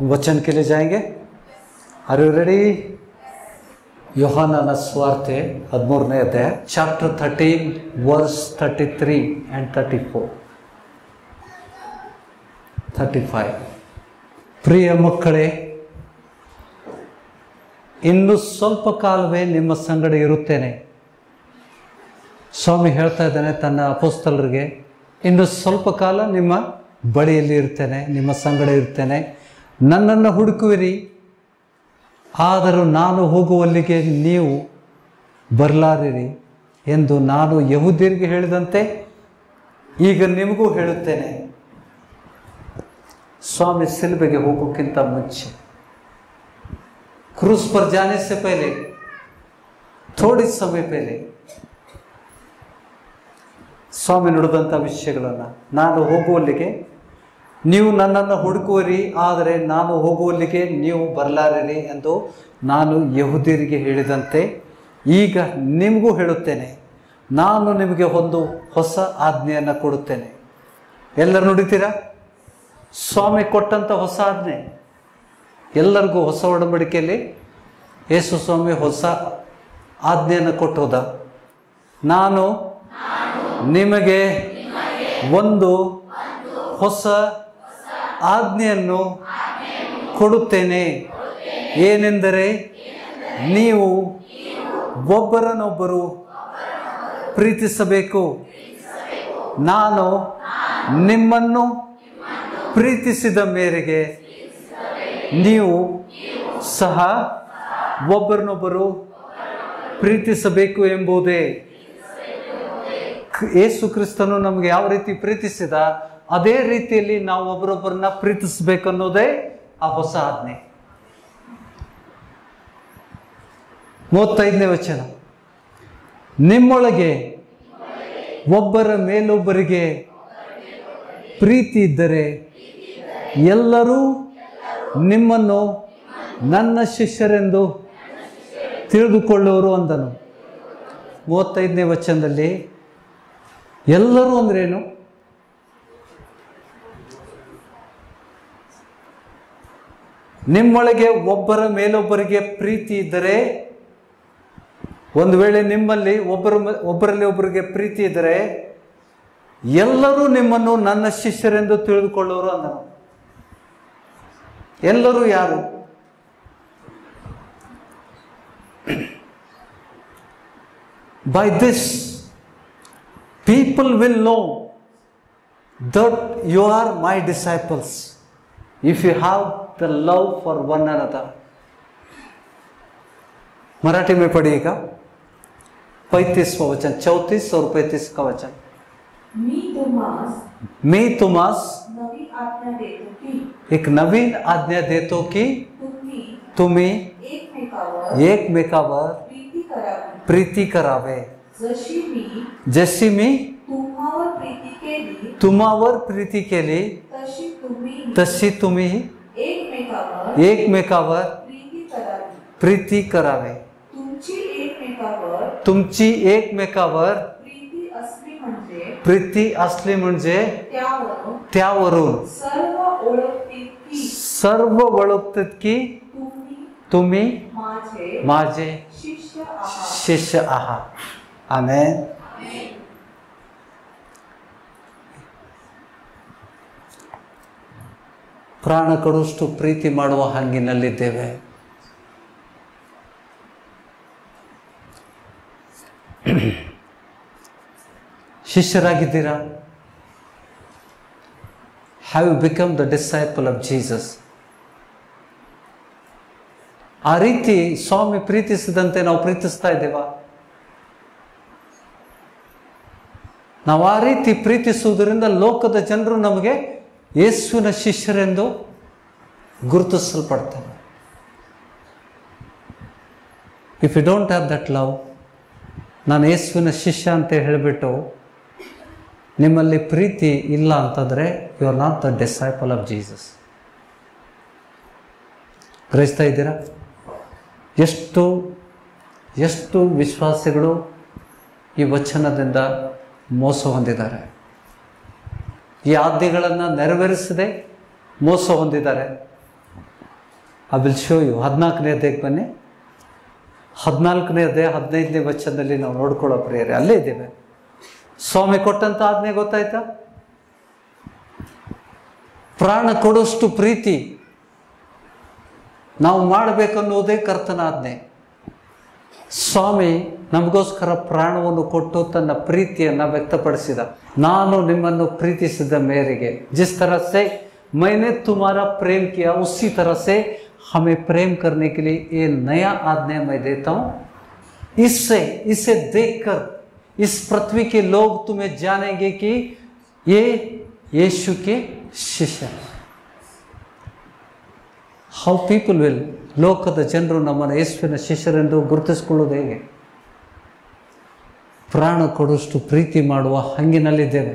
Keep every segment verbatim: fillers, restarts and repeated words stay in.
वचन के लिए जाएंगे. Are you ready? ಯೋಹಾನನ ಸುವಾರ್ತೆ ಹದಿಮೂರನೇ ಅಧ್ಯಾಯ, chapter thirteen verse thirty three and thirty four thirty five. ಪ್ರಿಯ ಮಕ್ಕಳೇ, ಇನ್ನು ಸ್ವಲ್ಪ ಕಾಲವೇ ನಿಮ್ಮ ಸಂಗಡ ಇರುತ್ತೇನೆ. ಸ್ವಾಮಿ ಹೇಳ್ತಾ ಇದ್ದಾನೆ ತನ್ನ ಅಪೊಸ್ತಲರಿಗೆ, ಇನ್ನು ಸ್ವಲ್ಪ ಕಾಲ ನಿಮ್ಮ ಬಳಿಯಲ್ಲಿ ಇರ್ತೇನೆ, ನಿಮ್ಮ ಸಂಗಡ ಇರ್ತೇನೆ, ನನ್ನನ್ನು ಹುಡುಕುವಿರಿ, ಆದರೂ ನಾನು ಹೋಗುವಲ್ಲಿಗೆ ನೀವು ಬರಲಾರಿರಿ ಎಂದು ನಾನು ಯಹೂದ್ಯರಿಗೆ ಹೇಳಿದಂತೆ ಈಗ ನಿಮಗೂ ಹೇಳುತ್ತೇನೆ. स्वामी सिलबेगे ಹೋಗೋಕ್ಕಿಂತ ಮುಂಚೆ, क्रूस पर जाने से पहले, थोड़ी समय पहले ಸ್ವಾಮಿ ನುಡಿದಂಥ ವಿಷಯಗಳನ್ನು, ನಾನು ಹೋಗುವಲ್ಲಿಗೆ ನೀವು ನನ್ನನ್ನು ಹುಡುಕುವಿರಿ, ಆದರೆ ನಾನು ಹೋಗುವಲ್ಲಿಗೆ ನೀವು ಬರಲಾರಿರಿ ಎಂದು ನಾನು ಯಹೂದ್ಯರಿಗೆ ಹೇಳಿದಂತೆ ಈಗ ನಿಮಗೂ ಹೇಳುತ್ತೇನೆ. ನಾನು ನಿಮಗೆ ಒಂದು ಹೊಸ ಆಜ್ಞೆಯನ್ನು ಕೊಡುತ್ತೇನೆ. ಎಲ್ಲರೂ ನುಡಿತೀರಾ? ಸ್ವಾಮಿ ಕೊಟ್ಟಂಥ ಹೊಸ ಆಜ್ಞೆ ಎಲ್ಲರಿಗೂ. ಹೊಸ ಒಡಂಬಡಿಕೆಯಲ್ಲಿ ಯೇಸು ಸ್ವಾಮಿ ಹೊಸ ಆಜ್ಞೆಯನ್ನು ಕೊಟ್ಟೋದ. ನಾನು ನಿಮಗೆ ಒಂದು ಹೊಸ ಆಜ್ಞೆಯನ್ನು ಕೊಡುತ್ತೇನೆ, ಏನೆಂದರೆ ನೀವು ಒಬ್ಬರನ್ನೊಬ್ಬರು ಪ್ರೀತಿಸಬೇಕು. ನಾನು ನಿಮ್ಮನ್ನು ಪ್ರೀತಿಸಿದ ಮೇರೆಗೆ ನೀವು ಸಹ ಒಬ್ಬರನ್ನೊಬ್ಬರು ಪ್ರೀತಿಸಬೇಕು ಎಂಬುದೇ. ಯೇಸು ಕ್ರಿಸ್ತನು ನಮಗೆ ಯಾವ ರೀತಿ ಪ್ರೀತಿಸಿದ ಅದೇ ರೀತಿಯಲ್ಲಿ ನಾವು ಒಬ್ಬರೊಬ್ಬರನ್ನ ಪ್ರೀತಿಸಬೇಕನ್ನೋದೇ ಆ ಹೊಸ ಆಜ್ಞೆ. ಮೂವತ್ತೈದನೇ ವಚನ, ನಿಮ್ಮೊಳಗೆ ಒಬ್ಬರ ಮೇಲೊಬ್ಬರಿಗೆ ಪ್ರೀತಿ ಇದ್ದರೆ ಎಲ್ಲರೂ ನಿಮ್ಮನ್ನು ನನ್ನ ಶಿಷ್ಯರೆಂದು ತಿಳಿದುಕೊಳ್ಳುವರು ಅಂದನು. ಮೂವತ್ತೈದನೇ ವಚನದಲ್ಲಿ ಎಲ್ಲರೂ ಅಂದ್ರೇನು? ನಿಮ್ಮೊಳಗೆ ಒಬ್ಬರ ಮೇಲೊಬ್ಬರಿಗೆ ಪ್ರೀತಿ ಇದ್ದರೆ, ಒಂದು ವೇಳೆ ನಿಮ್ಮಲ್ಲಿ ಒಬ್ಬರ ಒಬ್ಬರಲ್ಲಿ ಒಬ್ಬರಿಗೆ ಪ್ರೀತಿ ಇದ್ದರೆ ಎಲ್ಲರೂ ನಿಮ್ಮನ್ನು ನನ್ನ ಶಿಷ್ಯರೆಂದು ತಿಳಿದುಕೊಳ್ಳುವರು ಅಂದನು. ಎಲ್ಲರೂ ಯಾರು? By this people will know that you are my disciples if you have the love for one another. Marathi में पढ़िएगा पैंतीसवां वचन, चौतीस और पैंतीस का वचन. मी तुमास मी तुमास नवी आज्ञा देतो की एक नवीन आज्ञा देतो की तुम्ही तुम्ही एकमेकावर एकमेकावर प्रीती करावी. प्रीती करावे. जशी मी जशी मी तुम्हावर प्रीती केली तुम्हावर प्रीती केली तशी तुम्ही तशी तुम्ही एकमेकावर एकमेकावर प्रीती करावी. प्रीती करावे. तुमची एकमेकावर तुमची एकमेकावर प्रीती असली म्हणजे प्रीती असली म्हणजे त्यावरून त्यावरून सर्व ओळखतील की सर्व ओळखतात की तुम्ही तुम्ही माझे माझे शिष्य आहात. ಶಿಷ್ಯ ಆಹಾತ್. ಆಮೆನ್. ಪ್ರಾಣ ಕೊಡುವಷ್ಟು ಪ್ರೀತಿ ಮಾಡುವ ಹಂಗಿನಲ್ಲಿದ್ದೇವೆ. ಶಿಷ್ಯರಾಗಿದ್ದೀರಾ? Have you become the disciple of Jesus? ಆ ರೀತಿ ಸ್ವಾಮಿ ಪ್ರೀತಿಸಿದಂತೆ ನಾವು ಪ್ರೀತಿಸ್ತಾ ಇದ್ದೇವಾ? ನಾವು ಆ ರೀತಿ ಪ್ರೀತಿಸುವುದರಿಂದ ಲೋಕದ ಜನರು ನಮಗೆ ಯೇಸುವಿನ ಶಿಷ್ಯರೆಂದು ಗುರುತಿಸಲ್ಪಡ್ತಾರೆ. If you don't have that love, ನಾನು ಯೇಸುವಿನ ಶಿಷ್ಯ ಅಂತ ಹೇಳಿಬಿಟ್ಟು ನಿಮ್ಮಲ್ಲಿ ಪ್ರೀತಿ ಇಲ್ಲ ಅಂತಂದರೆ you are not the disciple of Jesus. ಗ್ರಹಿಸ್ತಾ ಇದ್ದೀರಾ? ಎಷ್ಟು ಎಷ್ಟು ವಿಶ್ವಾಸಿಗಳು ಈ ವಚನದಿಂದ ಮೋಸ ಹೊಂದಿದ್ದಾರೆ. ಈ ಆಜ್ಞೆಗಳನ್ನು ನೆರವೇರಿಸದೆ ಮೋಸ ಹೊಂದಿದ್ದಾರೆ. I will show you. ಹದಿನಾಲ್ಕನೇ ಅಧ್ಯಾಯಕ್ಕೆ ಬನ್ನಿ. ಹದಿನಾಲ್ಕನೇ ಅಧ್ಯಾಯ ಹದಿನೈದನೇ ವಚನದಲ್ಲಿ ನಾವು ನೋಡ್ಕೊಳ್ಳೋ ಪ್ರಿಯರೇ, ಅಲ್ಲೇ ಇದ್ದೇವೆ. ಸ್ವಾಮಿ ಕೊಟ್ಟಂತ ಆಜ್ಞೆ ಗೊತ್ತಾಯ್ತಾ? ಪ್ರಾಣ ಕೊಡೋಷ್ಟು ಪ್ರೀತಿ ನಾವು ಮಾಡಬೇಕನ್ನುವುದೇ ಕರ್ತನ ಆಜ್ಞೆ. ಸ್ವಾಮಿ ನಮಗೋಸ್ಕರ ಪ್ರಾಣವನ್ನು ಕೊಟ್ಟು ತನ್ನ ಪ್ರೀತಿಯನ್ನು ವ್ಯಕ್ತಪಡಿಸಿದ. ನಾನು ನಿಮ್ಮನ್ನು ಪ್ರೀತಿಸಿದ ಮೇರೆಗೆ जिस तरह से मैंने तुम्हारा प्रेम किया उसी तरह से हमें प्रेम करने के लिए ये नया आज्ञा मैं देता हूँ. इससे इसे देखकर इस पृथ्वी के लोग तुम्हें जानेंगे कि ये यीशु के ಶಿಷ್ಯ. ಹೌ ಪೀಪಲ್ ವಿಲ್, ಲೋಕದ ಜನರು ನಮ್ಮನ್ನು ಯೇಸುವಿನ ಶಿಷ್ಯರೆಂದು ಗುರುತಿಸಿಕೊಳ್ಳೋದು ಹೇಗೆ? ಪ್ರಾಣ ಕೊಡುವಷ್ಟು ಪ್ರೀತಿ ಮಾಡುವ ಹಂಗಿನಲ್ಲಿದ್ದೇವೆ.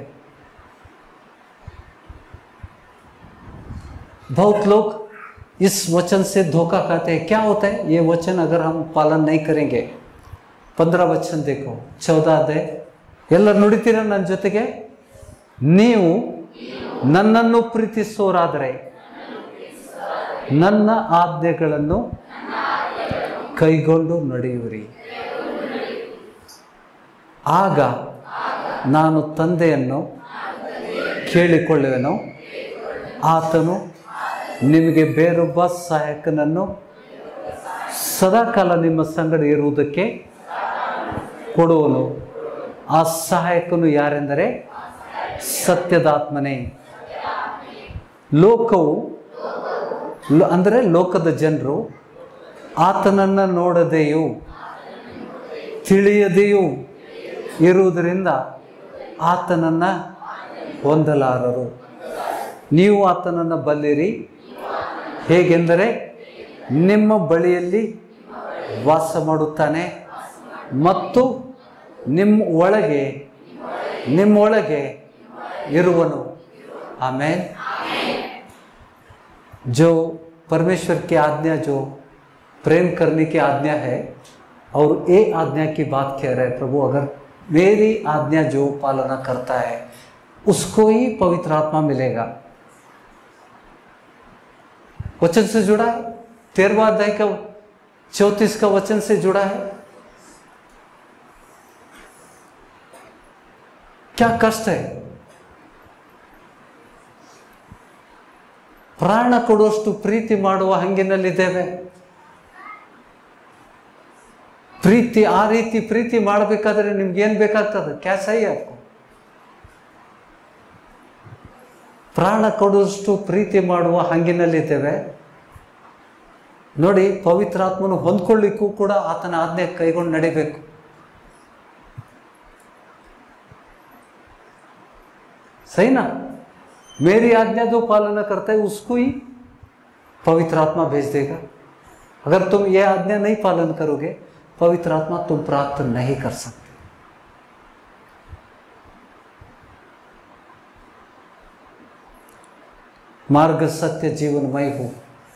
बहुत लोग इस वचन से धोखा खाते हैं. क्या होता है ये वचन अगर हम पालन नहीं करेंगे? पंद्रह वचन देखो, चौदह अध्याय. ಎಲ್ಲರೂ ನುಡಿತೀರ ನನ್ನ ಜೊತೆಗೆ? ನೀವು ನನ್ನನ್ನು ಪ್ರೀತಿಸೋರಾದರೆ ನನ್ನ ಆಜ್ಞೆಗಳನ್ನು ಕೈಗೊಂಡು ನಡೆಯುವಿರಿ. ಆಗ ನಾನು ತಂದೆಯನ್ನು ಕೇಳಿಕೊಳ್ಳುವೆನು, ಆತನು ನಿಮಗೆ ಬೇರೊಬ್ಬ ಸಹಾಯಕನನ್ನು ಸದಾಕಾಲ ನಿಮ್ಮ ಸಂಗಡ ಇರುವುದಕ್ಕೆ ಕೊಡುವನು. ಆ ಸಹಾಯಕನು ಯಾರೆಂದರೆ ಸತ್ಯದಾತ್ಮನೇ. ಲೋಕವು ಅಂದರೆ ಲೋಕದ ಜನರು ಆತನನ್ನು ನೋಡದೆಯೂ ತಿಳಿಯದೆಯೂ ಇರುವುದರಿಂದ ಆತನನ್ನು ಹೊಂದಲಾರರು. ನೀವು ಆತನನ್ನು ಬಲ್ಲಿರಿ, ಹೇಗೆಂದರೆ ನಿಮ್ಮ ಬಳಿಯಲ್ಲಿ ವಾಸ ಮಾಡುತ್ತಾನೆ ಮತ್ತು ನಿಮ್ಮ ಒಳಗೆ ನಿಮ್ಮೊಳಗೆ ಇರುವನು. आमेन. जो परमेश्वर की आज्ञा, जो प्रेम करने की आज्ञा है, और ये आज्ञा की बात कह रहे हैं प्रभु, अगर मेरी आज्ञा जो पालना करता है उसको ही पवित्र आत्मा मिलेगा. वचन से जुड़ा है. तेरहवां अध्याय का चौतीस का वचन से जुड़ा है. क्या कष्ट है? ಪ್ರಾಣ ಕೊಡುವಷ್ಟು ಪ್ರೀತಿ ಮಾಡುವ ಹಂಗಿನಲ್ಲಿದ್ದೇವೆ. ಪ್ರೀತಿ, ಆ ರೀತಿ ಪ್ರೀತಿ ಮಾಡಬೇಕಾದ್ರೆ ನಿಮ್ಗೇನು ಬೇಕಾಗ್ತದೆ? ಕ್ಯಾಸೈ आपको. ಪ್ರಾಣ ಕೊಡುವಷ್ಟು ಪ್ರೀತಿ ಮಾಡುವ ಹಂಗಿನಲ್ಲಿದ್ದೇವೆ. ನೋಡಿ, ಪವಿತ್ರಾತ್ಮನು ಹೊಂದ್ಕೊಳ್ಳಿಕ್ಕೂ ಕೂಡ ಆತನ ಆಜ್ಞೆ ಕೈಗೊಂಡು ನಡಿಬೇಕು. ಸೈನಾ? मेरी आज्ञा जो पालना करता है उसको ही पवित्र आत्मा भेज देगा. अगर तुम ये आज्ञा नहीं पालन करोगे, पवित्र आत्मा तुम प्राप्त नहीं कर सकते. मार्ग सत्य जीवनमय हो,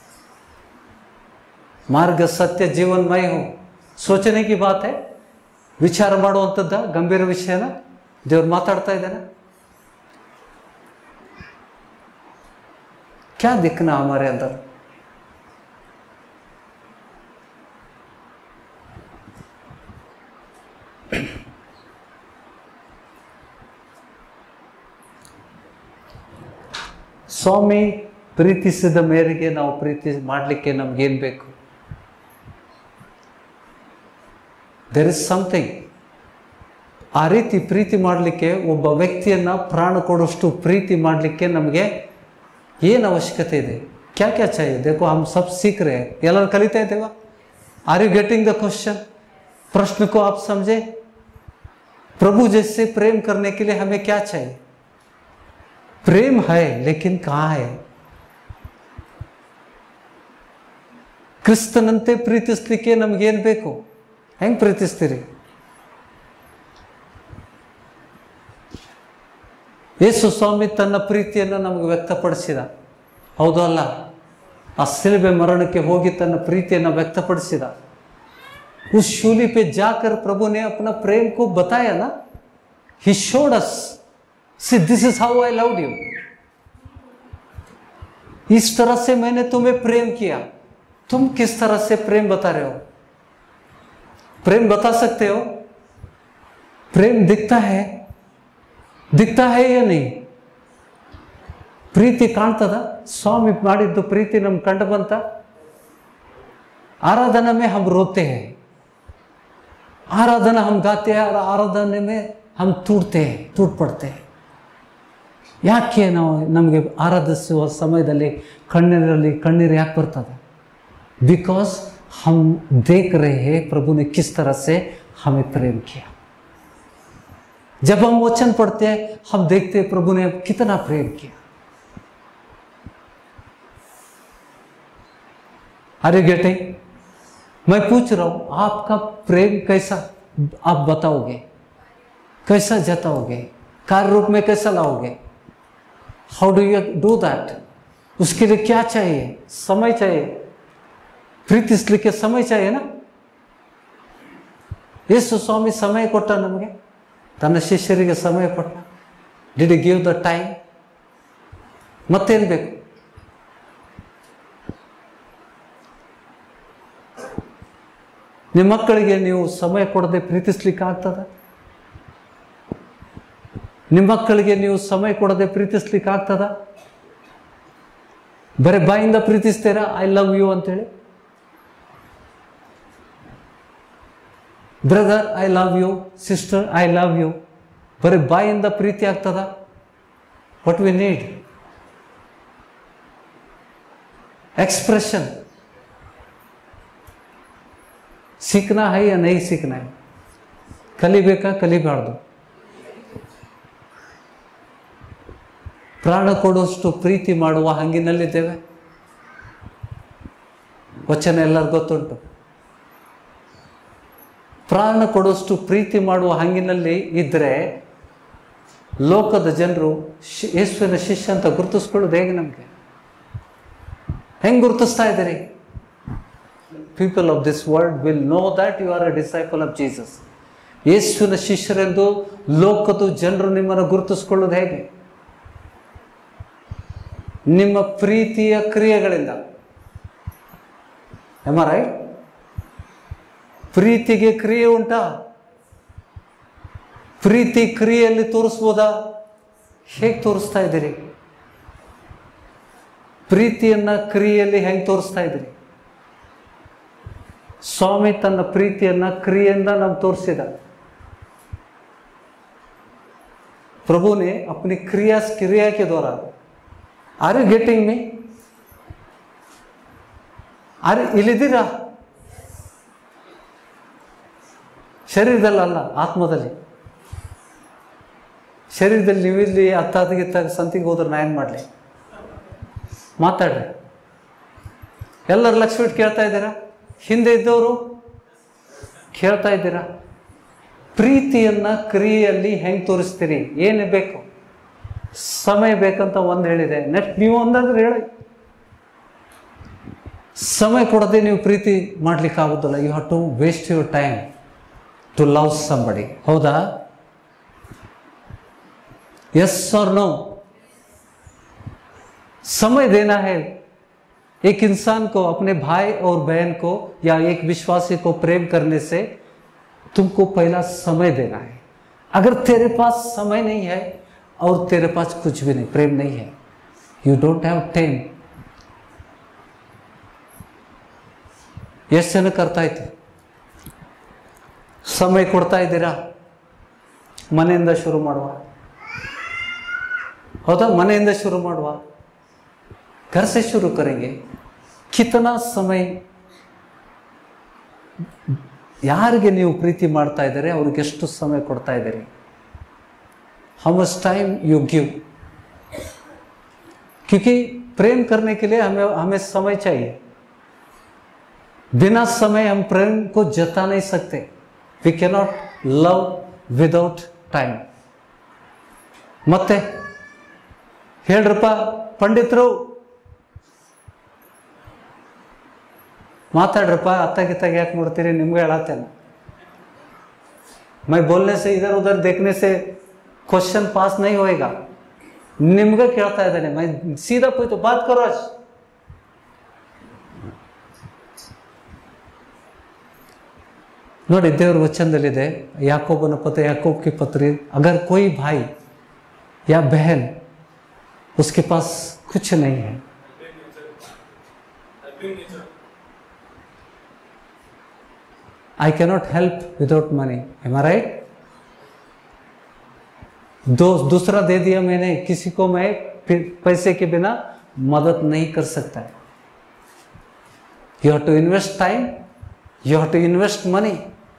मार्ग सत्य जीवनमय हो. सोचने की बात है, ವಿಚಾರ ಮಾಡುವಂಥದ್ದ ಗಂಭೀರ ವಿಷಯನ ದೇವ್ರು ಮಾತಾಡ್ತಾ ಇದ್ದಾನೆ. क्या दिखना हमारे अंदर? ಸ್ವಾಮಿ ಪ್ರೀತಿಸಿದ ಮೇರೆಗೆ ನಾವು ಪ್ರೀತಿ ಮಾಡಲಿಕ್ಕೆ ನಮ್ಗೇನು ಬೇಕು? There is something. ಆ ರೀತಿ ಪ್ರೀತಿ ಮಾಡಲಿಕ್ಕೆ, ಒಬ್ಬ ವ್ಯಕ್ತಿಯನ್ನು ಪ್ರಾಣ ಕೊಡೋಷ್ಟು ಪ್ರೀತಿ ಮಾಡಲಿಕ್ಕೆ ನಮಗೆ ಏನು ಅವಶ್ಯಕತೆ ಇದೆ? क्या क्या चाहिए? देखो हम सब सीख रहे हैं. ಎಲ್ಲರೂ ಕಲಿತಾ ಇದ್ದೇವಾ? Are you getting the question? प्रश्न को आप समझे? प्रभु जैसे प्रेम करने के लिए हमें क्या चाहिए? प्रेम है, लेकिन कहाँ है? ಕ್ರಿಸ್ತನಂತೆ ಪ್ರೀತಿಸಲಿಕ್ಕೆ ನಮಗೇನು ಬೇಕು? ಹೆಂಗೆ ಪ್ರೀತಿಸ್ತೀರಿ? ಯೇಸು ಸ್ವಾಮಿ ತನ್ನ ಪ್ರೀತಿಯನ್ನು ನಮಗೆ ವ್ಯಕ್ತಪಡಿಸಿದ, ಹೌದು ಅಲ್ಲ? ಆ ಸಿಲುಬೆ ಮರಣಕ್ಕೆ ಹೋಗಿ ತನ್ನ ಪ್ರೀತಿಯನ್ನು ವ್ಯಕ್ತಪಡಿಸಿದ. उस शूली पे जाकर प्रभु ने अपना प्रेम को बताया ना. He showed us, see this is how I loved you. इस तरह से मैंने तुम्हें प्रेम किया. तुम किस तरह से प्रेम बता रहे हो? प्रेम बता सकते हो? प्रेम दिखता है, दिखता है या नहीं? ಪ್ರೀತಿ ಕಾಣ್ತದ? ಸ್ವಾಮಿ ಮಾಡಿದ್ದು ಪ್ರೀತಿ ನಮ್ಗೆ ಕಂಡು ಬಂತ? आराधना में हम रोते हैं, आराधना हम गाते हैं, और आराधना में हम टूटते हैं, टूट पड़ते हैं. ಯಾಕೆ ನಾವು ನಮಗೆ ಆರಾಧಿಸುವ ಸಮಯದಲ್ಲಿ ಕಣ್ಣೀರಲ್ಲಿ ಕಣ್ಣೀರು ಯಾಕೆ ಬರ್ತದೆ? बिकॉज हम देख रहे हैं प्रभु ने किस तरह से हमें प्रेम किया. जब हम वचन पढ़ते हैं हम देखते हैं प्रभु ने कितना प्रेम किया. Are you getting? मैं पूछ रहा हूं आपका प्रेम कैसा आप बताओगे, कैसा जताओगे, कार्य रूप में कैसा लाओगे? How do you do that? उसके लिए क्या चाहिए? समय चाहिए. ಪ್ರೀತಿಸ್ಲಿಕ್ಕೆ ಸಮಯ चाहिए ना. ಯೇಸು ಸ್ವಾಮಿ ಸಮಯ ಕೊಟ್ಟ, ನಮಗೆ ತನ್ನ ಶಿಷ್ಯರಿಗೆ ಸಮಯ ಕೊಟ್ಟ. Did you give the time? ಮತ್ತೇನು ಬೇಕು? ನಿಮ್ಮ ಮಕ್ಕಳಿಗೆ ನೀವು ಸಮಯ ಕೊಡದೆ ಪ್ರೀತಿಸ್ಲಿಕ್ಕೆ ಆಗ್ತದ? ನಿಮ್ಮ ಮಕ್ಕಳಿಗೆ ನೀವು ಸಮಯ ಕೊಡದೆ ಪ್ರೀತಿಸ್ಲಿಕ್ಕೆ ಆಗ್ತದ? ಬರೀ ಬಾಯಿಂದ ಪ್ರೀತಿಸ್ತೀರಾ ಐ ಲವ್ ಯು ಅಂತೇಳಿ? Brother I love you, sister I love you, ಬರೀ ಬಾಯಿಂದ ಪ್ರೀತಿ ಆಗ್ತದ? What we need expression. सीखना है या नहीं सीखना है? ಕಲಿಬೇಕಾ ಕಲಿಬಾರ್ದು? ಪ್ರಾಣ ಕೊಡುವಷ್ಟು ಪ್ರೀತಿ ಮಾಡುವ ಹಂಗಿನಲ್ಲಿದ್ದೇವೆ? ವಚನ ಎಲ್ಲರಿಗೂ ಗೊತ್ತುಂಟು. ಪ್ರಾಣ ಕೊಡುವಷ್ಟು ಪ್ರೀತಿ ಮಾಡುವ ಹಂಗಿನಲ್ಲಿ ಇದ್ರೆ ಲೋಕದ ಜನರು ಯೇಸುವಿನ ಶಿಷ್ಯ ಅಂತ ಗುರುತಿಸ್ಕೊಳ್ಳೋದು ಹೇಗೆ? ನಮಗೆ ಹೆಂಗೆ ಗುರುತಿಸ್ತಾ ಇದ್ದೀರಿ? People of this world will know that you are a disciple of Jesus. ಯೇಸುವಿನ ಶಿಷ್ಯರೆಂದು ಲೋಕದ ಜನರು ನಿಮ್ಮನ್ನು ಗುರುತಿಸ್ಕೊಳ್ಳೋದು ಹೇಗೆ? ನಿಮ್ಮ ಪ್ರೀತಿಯ ಕ್ರಿಯೆಗಳಿಂದ. Am I right? ಪ್ರೀತಿಗೆ ಕ್ರಿಯೆ ಉಂಟಾ? ಪ್ರೀತಿ ಕ್ರಿಯೆಯಲ್ಲಿ ತೋರಿಸ್ಬೋದಾ? ಹೇಗೆ ತೋರಿಸ್ತಾ ಇದ್ದೀರಿ? ಪ್ರೀತಿಯನ್ನ ಕ್ರಿಯೆಯಲ್ಲಿ ಹೆಂಗೆ ತೋರಿಸ್ತಾ ಇದ್ದೀರಿ? ಸ್ವಾಮಿ ತನ್ನ ಪ್ರೀತಿಯನ್ನ ಕ್ರಿಯೆಯಿಂದ ನಮ್ಗೆ ತೋರಿಸಿದ. प्रभु ने अपनी क्रिया क्रिया के द्वारा. Are you getting me? आर इलिದ್ದೀರಾ? ಶರೀರದಲ್ಲ, ಆತ್ಮದಲ್ಲಿ. ಶರೀರದಲ್ಲಿ ನೀವಿಲ್ಲಿ ಹತ್ತಾದಿಗಿತ್ತಾಗ ಸಂತಿಗೆ ಹೋದ್ರೆ ನಾ ಏನು ಮಾಡಲಿ? ಮಾತಾಡ್ರಿ. ಎಲ್ಲರೂ ಲಕ್ಷ ಬಿಟ್ಟು ಕೇಳ್ತಾ ಇದ್ದೀರಾ? ಹಿಂದೆ ಇದ್ದವರು ಕೇಳ್ತಾ ಇದ್ದೀರಾ? ಪ್ರೀತಿಯನ್ನ ಕ್ರಿಯೆಯಲ್ಲಿ ಹೆಂಗೆ ತೋರಿಸ್ತೀರಿ? ಏನು ಬೇಕು? ಸಮಯ ಬೇಕಂತ ಒಂದು ಹೇಳಿದೆ. ನೆಕ್ಸ್ಟ್ ನೀವು ಒಂದಾದ್ರೆ ಹೇಳಿ. ಸಮಯ ಕೊಡದೆ ನೀವು ಪ್ರೀತಿ ಮಾಡ್ಲಿಕ್ಕೆ ಆಗೋದಿಲ್ಲ. You have to waste your time to love somebody. ಹೌದಾ? यस और नो? समय देना है. एक इंसान को, अपने भाई और बहन को या एक विश्वासी को प्रेम करने से तुमको पहला समय देना है. अगर तेरे पास समय नहीं है और तेरे पास कुछ भी नहीं, प्रेम नहीं है, यू डोंट हैव टाइम. ಎಷ್ಟು ಜನ ಕರ್ತಾ ಇತ್ತು? ಸಮಯ ಕೊಡ್ತಾ ಇದ್ದೀರಾ? ಮನೆಯಿಂದ ಶುರು ಮಾಡುವ. ಹೌದಾ? ಮನೆಯಿಂದ ಶುರು ಮಾಡುವ. घर से शुरू करेंगे. कितना समय ಯಾರಿಗೆ ನೀವು ಪ್ರೀತಿ ಮಾಡ್ತಾ ಇದ್ದೀರಿ ಅವ್ರಿಗೆ ಎಷ್ಟು ಸಮಯ ಕೊಡ್ತಾ ಇದ್ದೀರಿ? how much time you give? क्योंकि प्रेम करने के लिए हमें हमें समय चाहिए. बिना समय हम प्रेम को जता नहीं सकते. we cannot love without time. ಮತ್ತೆ ಹೇಳ್ರಪ್ಪ ಪಂಡಿತರು, ಮಾತಾಡ್ರಪ್ಪ. ಅತ್ತಾಗಿತ್ತಾಗ ಯಾಕೆ ನೋಡ್ತೀರಿ? ನಿಮ್ಗೆ ಹೇಳತ್ತೇನೆ. मैं बोलने से इधर उधर देखने से क्वेश्चन पास नहीं होएगा. निम्गे ಕೇಳ್ತಾ ಇದ್ದೇನೆ. मैं सीधा पूछो, बात करो. आज ನೋಡಿ ದೇವರ ವಚನದಲ್ಲಿದೆ, ಯಾಕೋಬನ ಪತ್ರ, याकूब की पत्री, अगर कोई भाई या बहन उसके पास कुछ नहीं है, I cannot help without money, am I right? दो दूसरा दे दिया मैंने, किसी को मैं पैसे के बिना मदद नहीं कर सकता है. You have to invest time, you have to invest money.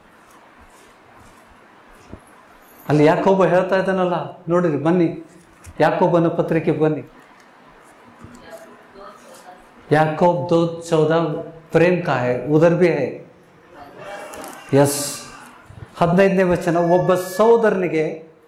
ಅಲ್ಲಿ ಯಾಕೋಬ ಹೇಳ್ತಾ ಇದ್ದಾನಲ್ಲ, ನೋಡಿರಿ ಬನ್ನಿ ಯಾಕೋಬನ ಪತ್ರಿಕೆ ಬನ್ನಿ. याकूब दो चौदह प्रेम का है, उधर भी है. यस, ಹದಿನೈದನೇ ವಚನ, ಒಬ್ಬ ಸಹೋದರನಿಗೆ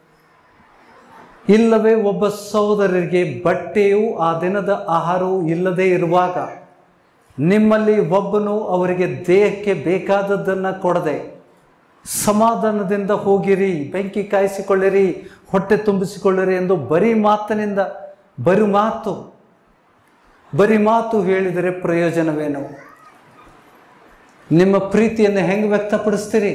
ಇಲ್ಲವೇ ಒಬ್ಬ ಸಹೋದರರಿಗೆ ಬಟ್ಟೆಯು ಆ ದಿನದ ಆಹಾರವು ಇಲ್ಲದೆ ಇರುವಾಗ ನಿಮ್ಮಲ್ಲಿ ಒಬ್ಬನು ಅವರಿಗೆ ದೇಹಕ್ಕೆ ಬೇಕಾದದ್ದನ್ನು ಕೊಡದೆ ಸಮಾಧಾನದಿಂದ ಹೋಗಿರಿ, ಬೆಂಕಿ ಕಾಯಿಸಿಕೊಳ್ಳಿರಿ, ಹೊಟ್ಟೆ ತುಂಬಿಸಿಕೊಳ್ಳಿರಿ ಎಂದು ಬರೀ ಮಾತಿನಿಂದ ಬರೀ ಮಾತು ಬರೀ ಮಾತು ಹೇಳಿದರೆ ಪ್ರಯೋಜನವೇನು? ನಿಮ್ಮ ಪ್ರೀತಿಯನ್ನು ಹೆಂಗೆ ವ್ಯಕ್ತಪಡಿಸ್ತೀರಿ?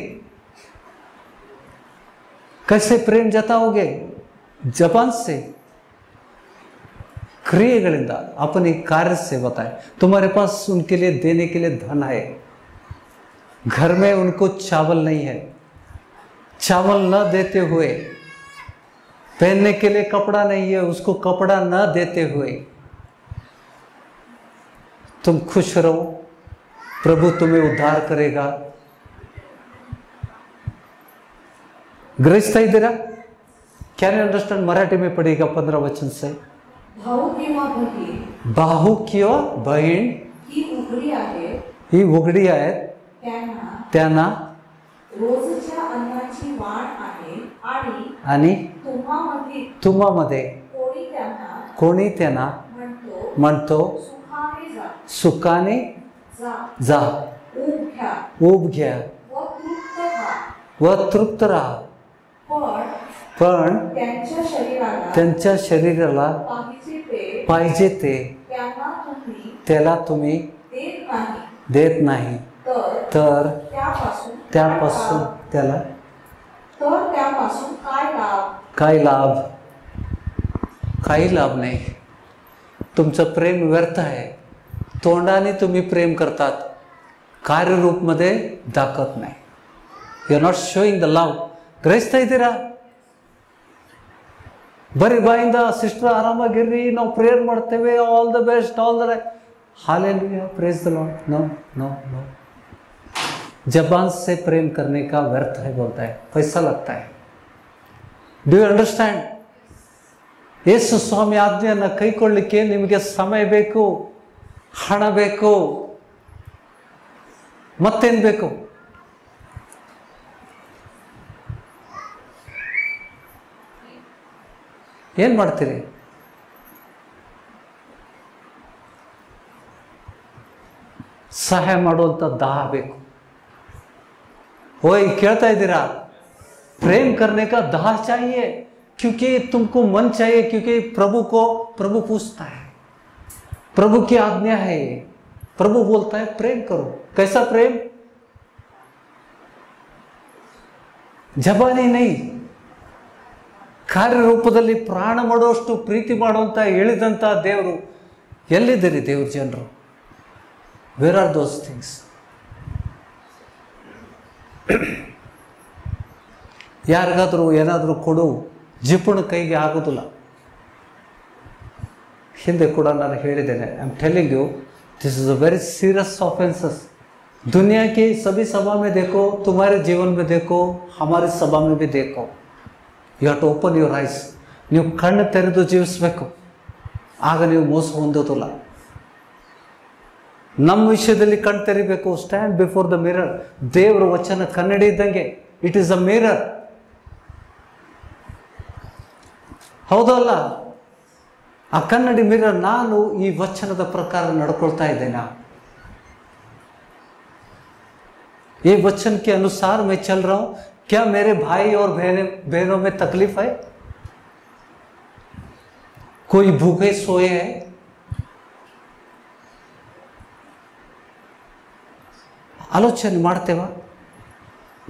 कैसे प्रेम जताओगे? जबान से, क्रियेಗಳಿಂದ, अपने कार्य से बताए. तुम्हारे पास उनके लिए देने के लिए धन है, घर में उनको चावल नहीं है, चावल न देते हुए, पहनने के लिए कपड़ा नहीं है, उसको कपड़ा न देते हुए तुम खुश रहो, प्रभु तुम्हें उद्धार करेगा. ग्रहिस्ता इधर क्या नहीं अंडरस्टैंड? मराठी में पढ़ेगा पंद्रह वचन से. भाऊ किंवा बहीण भाऊ किंवा बहीण ही उघडी आहे, ही उघडी आहेत, त्यांना त्यांना रोजच्या अन्नाची वाण आहे, आणि आणि तुम्हामध्ये तुम्हामध्ये कोणी त्यांना कोणी त्यांना म्हणतो म्हणतो सुखाने जा, सुखाने जा, जा, ऊब घ्या ऊब घ्या व तृप्त व्हा. व तृप्त राहा. पण पण त्यांच्या शरीराला त्यांच्या शरीराला पाहिजे ते पाहिजे ते त्यांना तुम्ही त्याला तुम्ही देत नाही, देत नाही, तर तर त्यापासून त्यापासून त्याला तर त्यापासून काय लाभ? काही लाभ? काही लाभ नाही. तुमचं प्रेम व्यर्थ आहे. तोंडाने तुम्ही प्रेम करतात, कार्यरूपमध्ये दाखवत नाही. You are not showing the love. ಗ್ರಹಿಸ್ತಾ ಇದ್ದೀರಾ? ಬರೀ ಬಾಯಿಂದ ಸಿಸ್ಟರ್ ಆರಾಮಾಗಿರ್ರಿ, ನಾವು ಪ್ರೇಯರ್ ಮಾಡ್ತೇವೆ, all the best, all the hallelujah, praise the lord. No no no, जबान से प्रेम करने का व्यर्थ है बोलता है, पैसा लगता है. Do you understand? Yesu Swami ಆಜ್ಞೆಯನ್ನು ಕೈಕೊಳ್ಳಿಕ್ಕೆ ನಿಮಗೆ ಸಮಯ ಬೇಕು, ಹಣ ಬೇಕು, ಮತ್ತೇನು ಬೇಕು? ಏನು ಮಾಡ್ತೀರಿ? ಸಹಾಯ ಮಾಡುವಂಥ ದಾಹ ಬೇಕು. ಓಯ್, ಕೇಳ್ತಾ ಇದ್ದೀರಾ? प्रेम करने का दाह चाहिए, क्योंकि तुमको मन चाहिए, क्योंकि प्रभु को प्रभु पूछता है, प्रभु की आज्ञा है. प्रभु बोलता है प्रेम करो. कैसा प्रेम? ಜಬಾನಿ ನೈ, ಕಾರ್ಯರೂಪದಲ್ಲಿ ಪ್ರಾಣ ಮಾಡುವಷ್ಟು ಪ್ರೀತಿ ಮಾಡುವಂತ ಹೇಳಿದಂತ ದೇವರು ಎಲ್ಲಿದ್ದೀರಿ? ದೇವ್ರ ಜನರು, ವೇರ್ ಆರ್ ದೋಸ್ ಥಿಂಗ್ಸ್? ಯಾರಿಗಾದರೂ ಏನಾದರೂ ಕೊಡು, ಜಿಪುಣ ಕೈಗೆ ಆಗೋದಿಲ್ಲ. ಹಿಂದೆ ಕೂಡ ನಾನು ಹೇಳಿದ್ದೇನೆ, I am telling you, this is a very serious offences. दुनिया की सभी सभा में देखो, तुम्हारे जीवन में देखो, हमारी सभा में भी देखो. You have to open your eyes. ನೀವು ಕಣ್ಣು ತೆರೆದು ಜೀವಿಸಬೇಕು, ಆಗ ನೀವು ಮೋಸ ಹೊಂದೋದಿಲ್ಲ. ನಮ್ಮ ವಿಷಯದಲ್ಲಿ ಕಣ್ಣು ತೆರಿಬೇಕು. Stand before the mirror. ದೇವರ ವಚನ ಕನ್ನಡಿ ಇದ್ದಂಗೆ, ಇಟ್ ಈಸ್ ಅ ಮಿರರ್. ಹೌದಲ್ಲ? ಆ ಕನ್ನಡಿ ಮಿರರ್. ನಾನು ಈ ವಚನದ ಪ್ರಕಾರ ನಡ್ಕೊಳ್ತಾ ಇದ್ದೇನಾ? ये वचन के अनुसार मैं चल रहा हूं? क्या मेरे भाई और बहनों में तकलीफ है? कोई भूखे सोए हैं? ಆಲೋಚನೆ ಮಾಡ್ತೇವಾ?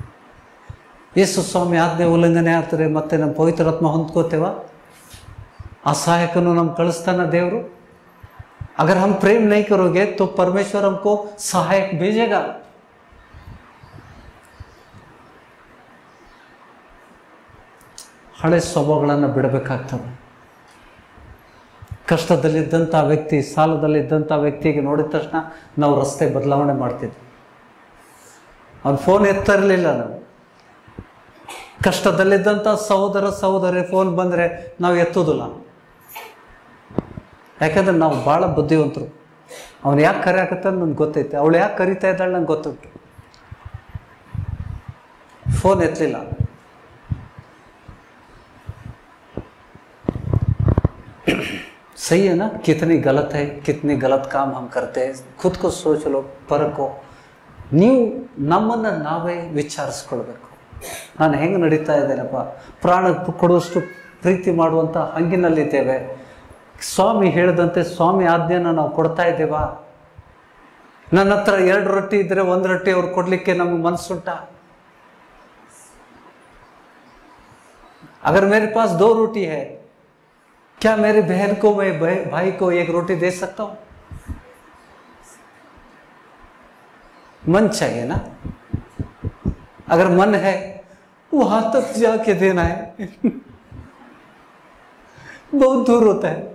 ಯೇಸು ಸ್ವಾಮಿ ಆಜ್ಞೆ ಉಲ್ಲಂಘನೆ ಆಗ್ತಾರೆ, ಮತ್ತೆ ನಮ್ಮ ಪವಿತ್ರಾತ್ಮ ಹೊಂದ್ಕೋತೇವ? ಆ ಸಹಾಯಕನು ನಮ್ಗೆ ಕಳಿಸ್ತಾನ ದೇವರು? अगर हम प्रेम नहीं करोगे तो परमेश्वर हमको सहायक भेजेगा। ಹಳೆ ಸ್ವಭಾವಗಳನ್ನು ಬಿಡಬೇಕಾಗ್ತದೆ। ಕಷ್ಟದಲ್ಲಿದ್ದಂಥ ವ್ಯಕ್ತಿ, ಸಾಲದಲ್ಲಿದ್ದಂಥ ವ್ಯಕ್ತಿಗೆ ನೋಡಿದ ತಕ್ಷಣ ನಾವು ರಸ್ತೆ ಬದಲಾವಣೆ ಮಾಡ್ತಿದ್ವಿ, ಅವ್ನು ಫೋನ್ ಎತ್ತಾ ಇರಲಿಲ್ಲ ನಾವು। ಕಷ್ಟದಲ್ಲಿದ್ದಂಥ ಸಹೋದರ ಸಹೋದರಿ ಫೋನ್ ಬಂದರೆ ನಾವು ಎತ್ತೋದಿಲ್ಲ, ಯಾಕಂದ್ರೆ ನಾವು ಭಾಳ ಬುದ್ಧಿವಂತರು। ಅವನು ಯಾಕೆ ಕರೆ ಹಾಕತ್ತ ನನಗೆ ಗೊತ್ತೈತೆ, ಅವಳು ಯಾಕೆ ಕರಿತಾ ಇದ್ದಾಳೆ ನಂಗೆ ಗೊತ್ತುಂಟು, ಫೋನ್ ಎತ್ತಲಿಲ್ಲ। सही है ना? कितनी गलत है, कितनी गलत काम हम करते हैं। खुद को सोच लो, परखो। ನೀವು ನಮ್ಮನ್ನು ನಾವೇ ವಿಚಾರಿಸ್ಕೊಳ್ಬೇಕು, ನಾನು ಹೆಂಗೆ ನಡೀತಾ ಇದ್ದೇನಪ್ಪ? ಪ್ರಾಣ ಕೊಡುವಷ್ಟು ಪ್ರೀತಿ ಮಾಡುವಂಥ ಹಂಗಿನಲ್ಲಿದ್ದೇವೆ? ಸ್ವಾಮಿ ಹೇಳಿದಂತೆ ಸ್ವಾಮಿ ಆಜ್ಞೆನ ನಾವು ಕೊಡ್ತಾ ಇದ್ದೇವಾ? ನನ್ನ ಹತ್ರ ಎರಡು ರೊಟ್ಟಿ ಇದ್ದರೆ ಒಂದು ರೊಟ್ಟಿ ಅವ್ರು ಕೊಡಲಿಕ್ಕೆ ನಮಗೆ ಮನಸ್ಸುಂಟ? अगर मेरे पास दो रोटी है, क्या मेरी बहन को, मैं भाई को एक रोटी दे सकता हूं? मन चाहिए ना? अगर मन है वहां तक जाके देना है बहुत दूर होता है।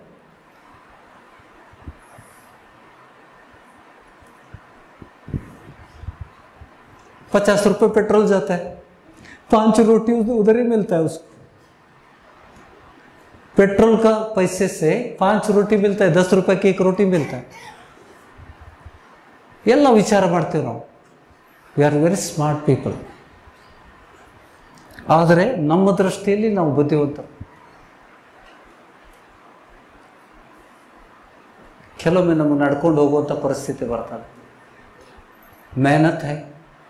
पचास रुपए पेट्रोल जाता है, पांच रोटी उधर ही मिलता है उसको। पेट्रोल का पैसे से पांच रोटी मिलता है, दस रुपए की एक रोटी मिलता है। ಎಲ್ಲ ವಿಚಾರ ಮಾಡ್ತೀವಿ ನಾವು। We are very smart people, ಆದರೆ ನಮ್ಮ ದೃಷ್ಟಿಯಲ್ಲಿ ನಾವು ಬುದ್ಧಿವಂತರು। ಕೆಲವೊಮ್ಮೆ ನಮ್ಮ ನಡ್ಕೊಂಡು ಹೋಗುವಂಥ ಪರಿಸ್ಥಿತಿ ಬರ್ತದೆ। मेहनत है,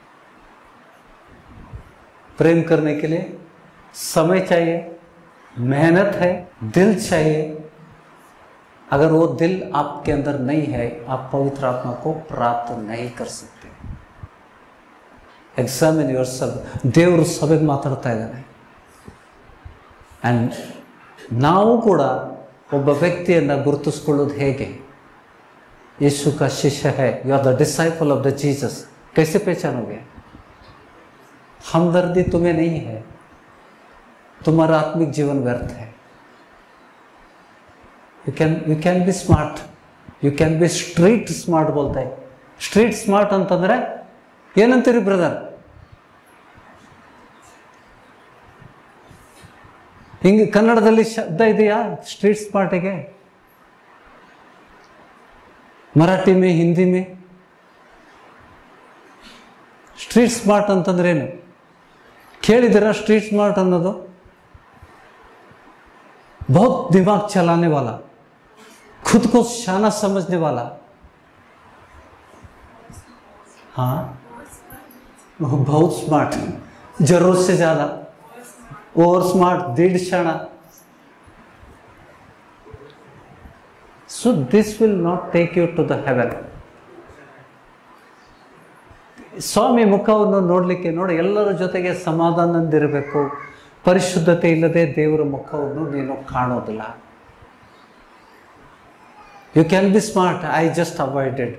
प्रेम करने के लिए समय चाहिए, मेहनत है, दिल चाहिए। अगर वो दिल आपके अंदर नहीं है, आप पवित्र आत्मा को प्राप्त नहीं कर सकते। Examine yourself. ದೇವರು ಸಭೆಗೆ ಮಾತಾಡ್ತಾ ಇದ್ದಾನೆ। ಆ್ಯಂಡ್ ನಾವು ಕೂಡ ಒಬ್ಬ ವ್ಯಕ್ತಿಯನ್ನು ಗುರುತಿಸ್ಕೊಳ್ಳೋದು ಹೇಗೆ? यीशु का शिष्य है, you are the disciple of the Jesus, कैसे पहचानोगे? हमदर्दी तुम्हें नहीं है, तुम्हारा आत्मिक जीवन व्यर्थ है। You can you can be smart, you can be street smart बोलता है। स्ट्रीट स्मार्ट ಅಂತಂದ್ರೆ ಏನಂತೀರಿ ಬ್ರದರ್? ಹಿಂಗೆ ಕನ್ನಡದಲ್ಲಿ ಶಬ್ದ ಇದೆಯಾ ಸ್ಟ್ರೀಟ್ ಸ್ಮಾರ್ಟಿಗೆ? मराठी में, हिंदी में स्ट्रीट स्मार्ट ಅಂತಂದ್ರೇನು ಕೇಳಿದಿರಾ? स्ट्रीट स्मार्ट ಅನ್ನೋದು बहुत दिमाग चलाने वाला, खुद को शाना समझने वाला। हाँ, बहुत स्मार्ट, जरूरत से ज्यादा, और स्मार्ट, डेढ़ शाना। So this will not take you to the heaven. ಸ್ವಾಮಿ ಮುಖವನ್ನು ನೋಡಲಿಕ್ಕೆ ನೋಡಿ, ಎಲ್ಲರ ಜೊತೆಗೆ ಸಮಾಧಾನದಿಂದಿರಬೇಕು। ಪರಿಶುದ್ಧತೆ ಇಲ್ಲದೆ ದೇವರ ಮುಖವನ್ನು ನೀನು ಕಾಣೋದಿಲ್ಲ। You can be smart, I just avoided.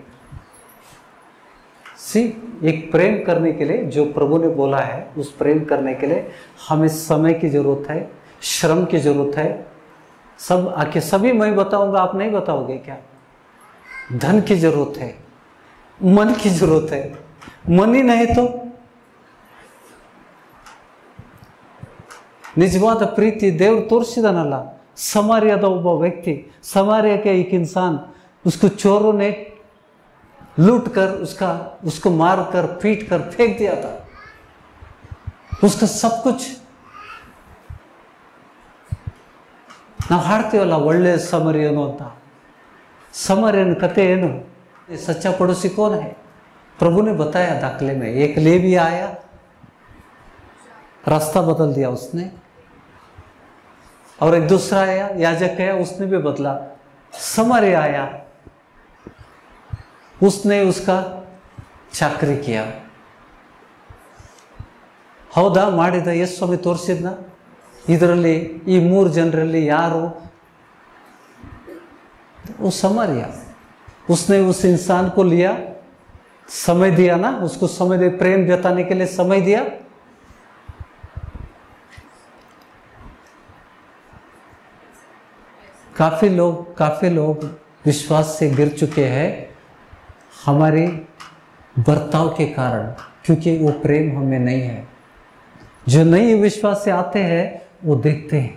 See, एक प्रेम करने के लिए जो प्रभु ने बोला है, उस प्रेम करने के लिए हमें समय की जरूरत है, श्रम की जरूरत है। सब आके सभी मैं बताऊंगा, आप नहीं बताओगे क्या? धन की जरूरत है, मन की जरूरत है। मन ही नहीं तो ನಿಜವಾದ ಪ್ರೀತಿ ದೇವರು ತೋರಿಸಿದಾನಲ್ಲ। समारियाದ ಒಬ್ಬ ವ್ಯಕ್ತಿ, समारिया के एक इंसान, उसको चोरों ने लूट कर उसका उसको मार कर पीट कर फेंक दिया था, उसका सब कुछ। ನಾವು ಹಾಡ್ತೀವಲ್ಲ ಒಳ್ಳೆ ಸಮರಿಯನು ಅಂತ, समरियन कते ಏನು? सच्चा पड़ोसी कौन है? प्रभु ने बताया दाखले में, एक लेवी आया, रास्ता बदल दिया उसने, और एक दूसरा आया, याजक आया, उसने भी बदला। समरिया आया, उसने उसका चाकरी किया। ಹೌದಾ? ಮಾಡಿದ ಯೇಸು ಸ್ವಾಮಿ ತೋರಿಸಿದ್ನ. ಇದರಲ್ಲಿ ಈ ಮೂರು ಜನರಲ್ಲಿ ಯಾರು? वो समरिया, उसने उस इंसान को लिया, समय दिया ना, उसको समय दे, प्रेम जताने के लिए समय दिया. काफी लोग काफी लोग विश्वास से गिर चुके हैं हमारे बर्ताव के कारण, क्योंकि वो प्रेम हमें नहीं है. जो नए विश्वास से आते हैं वो देखते हैं.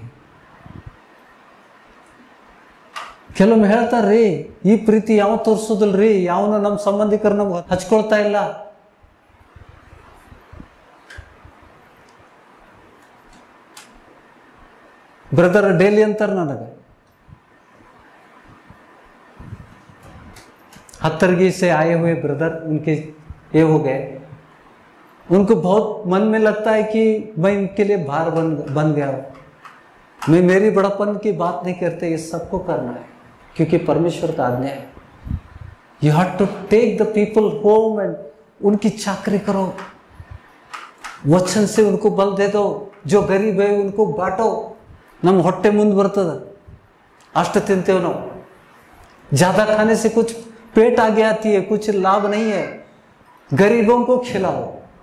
ಕೆಲವೊಮ್ಮೆ ಹೇಳ್ತಾರ್ರಿ, ಈ ಪ್ರೀತಿ ಯಾವ ತೋರಿಸೋದಿಲ್ರಿ, ಯಾವನು ನಮ್ಮ ಸಂಬಂಧಿಕರನ್ನ ಹಚ್ಕೊಳ್ತಾ ಇಲ್ಲ. ಬ್ರದರ್ ಡೈಲಿ ಅಂತಾರೆ ನನಗೆ, हत्तरगी से आए हुए ब्रदर, उनके ये हो गए, उनको बहुत मन में लगता है कि मैं इनके लिए भार बन बन गया हूं. मैं मेरी बड़ापन की बात नहीं करते, ये सबको करना है क्योंकि परमेश्वर का आज्ञा है. You have to take the people home and उनकी चाकरी करो, वचन से उनको बल दे दो. जो गरीब है उनको बांटो. नम ಹೊಟ್ಟೆ ಮುಂದೆ ಬರ್ತದೆ, अष्ट ತಿಂತೇವೆ ನಾವು. ज़्यादा खाने से कुछ पेट आगे आती है, कुछ लाभ नहीं है. गरीबों को खिलाओ.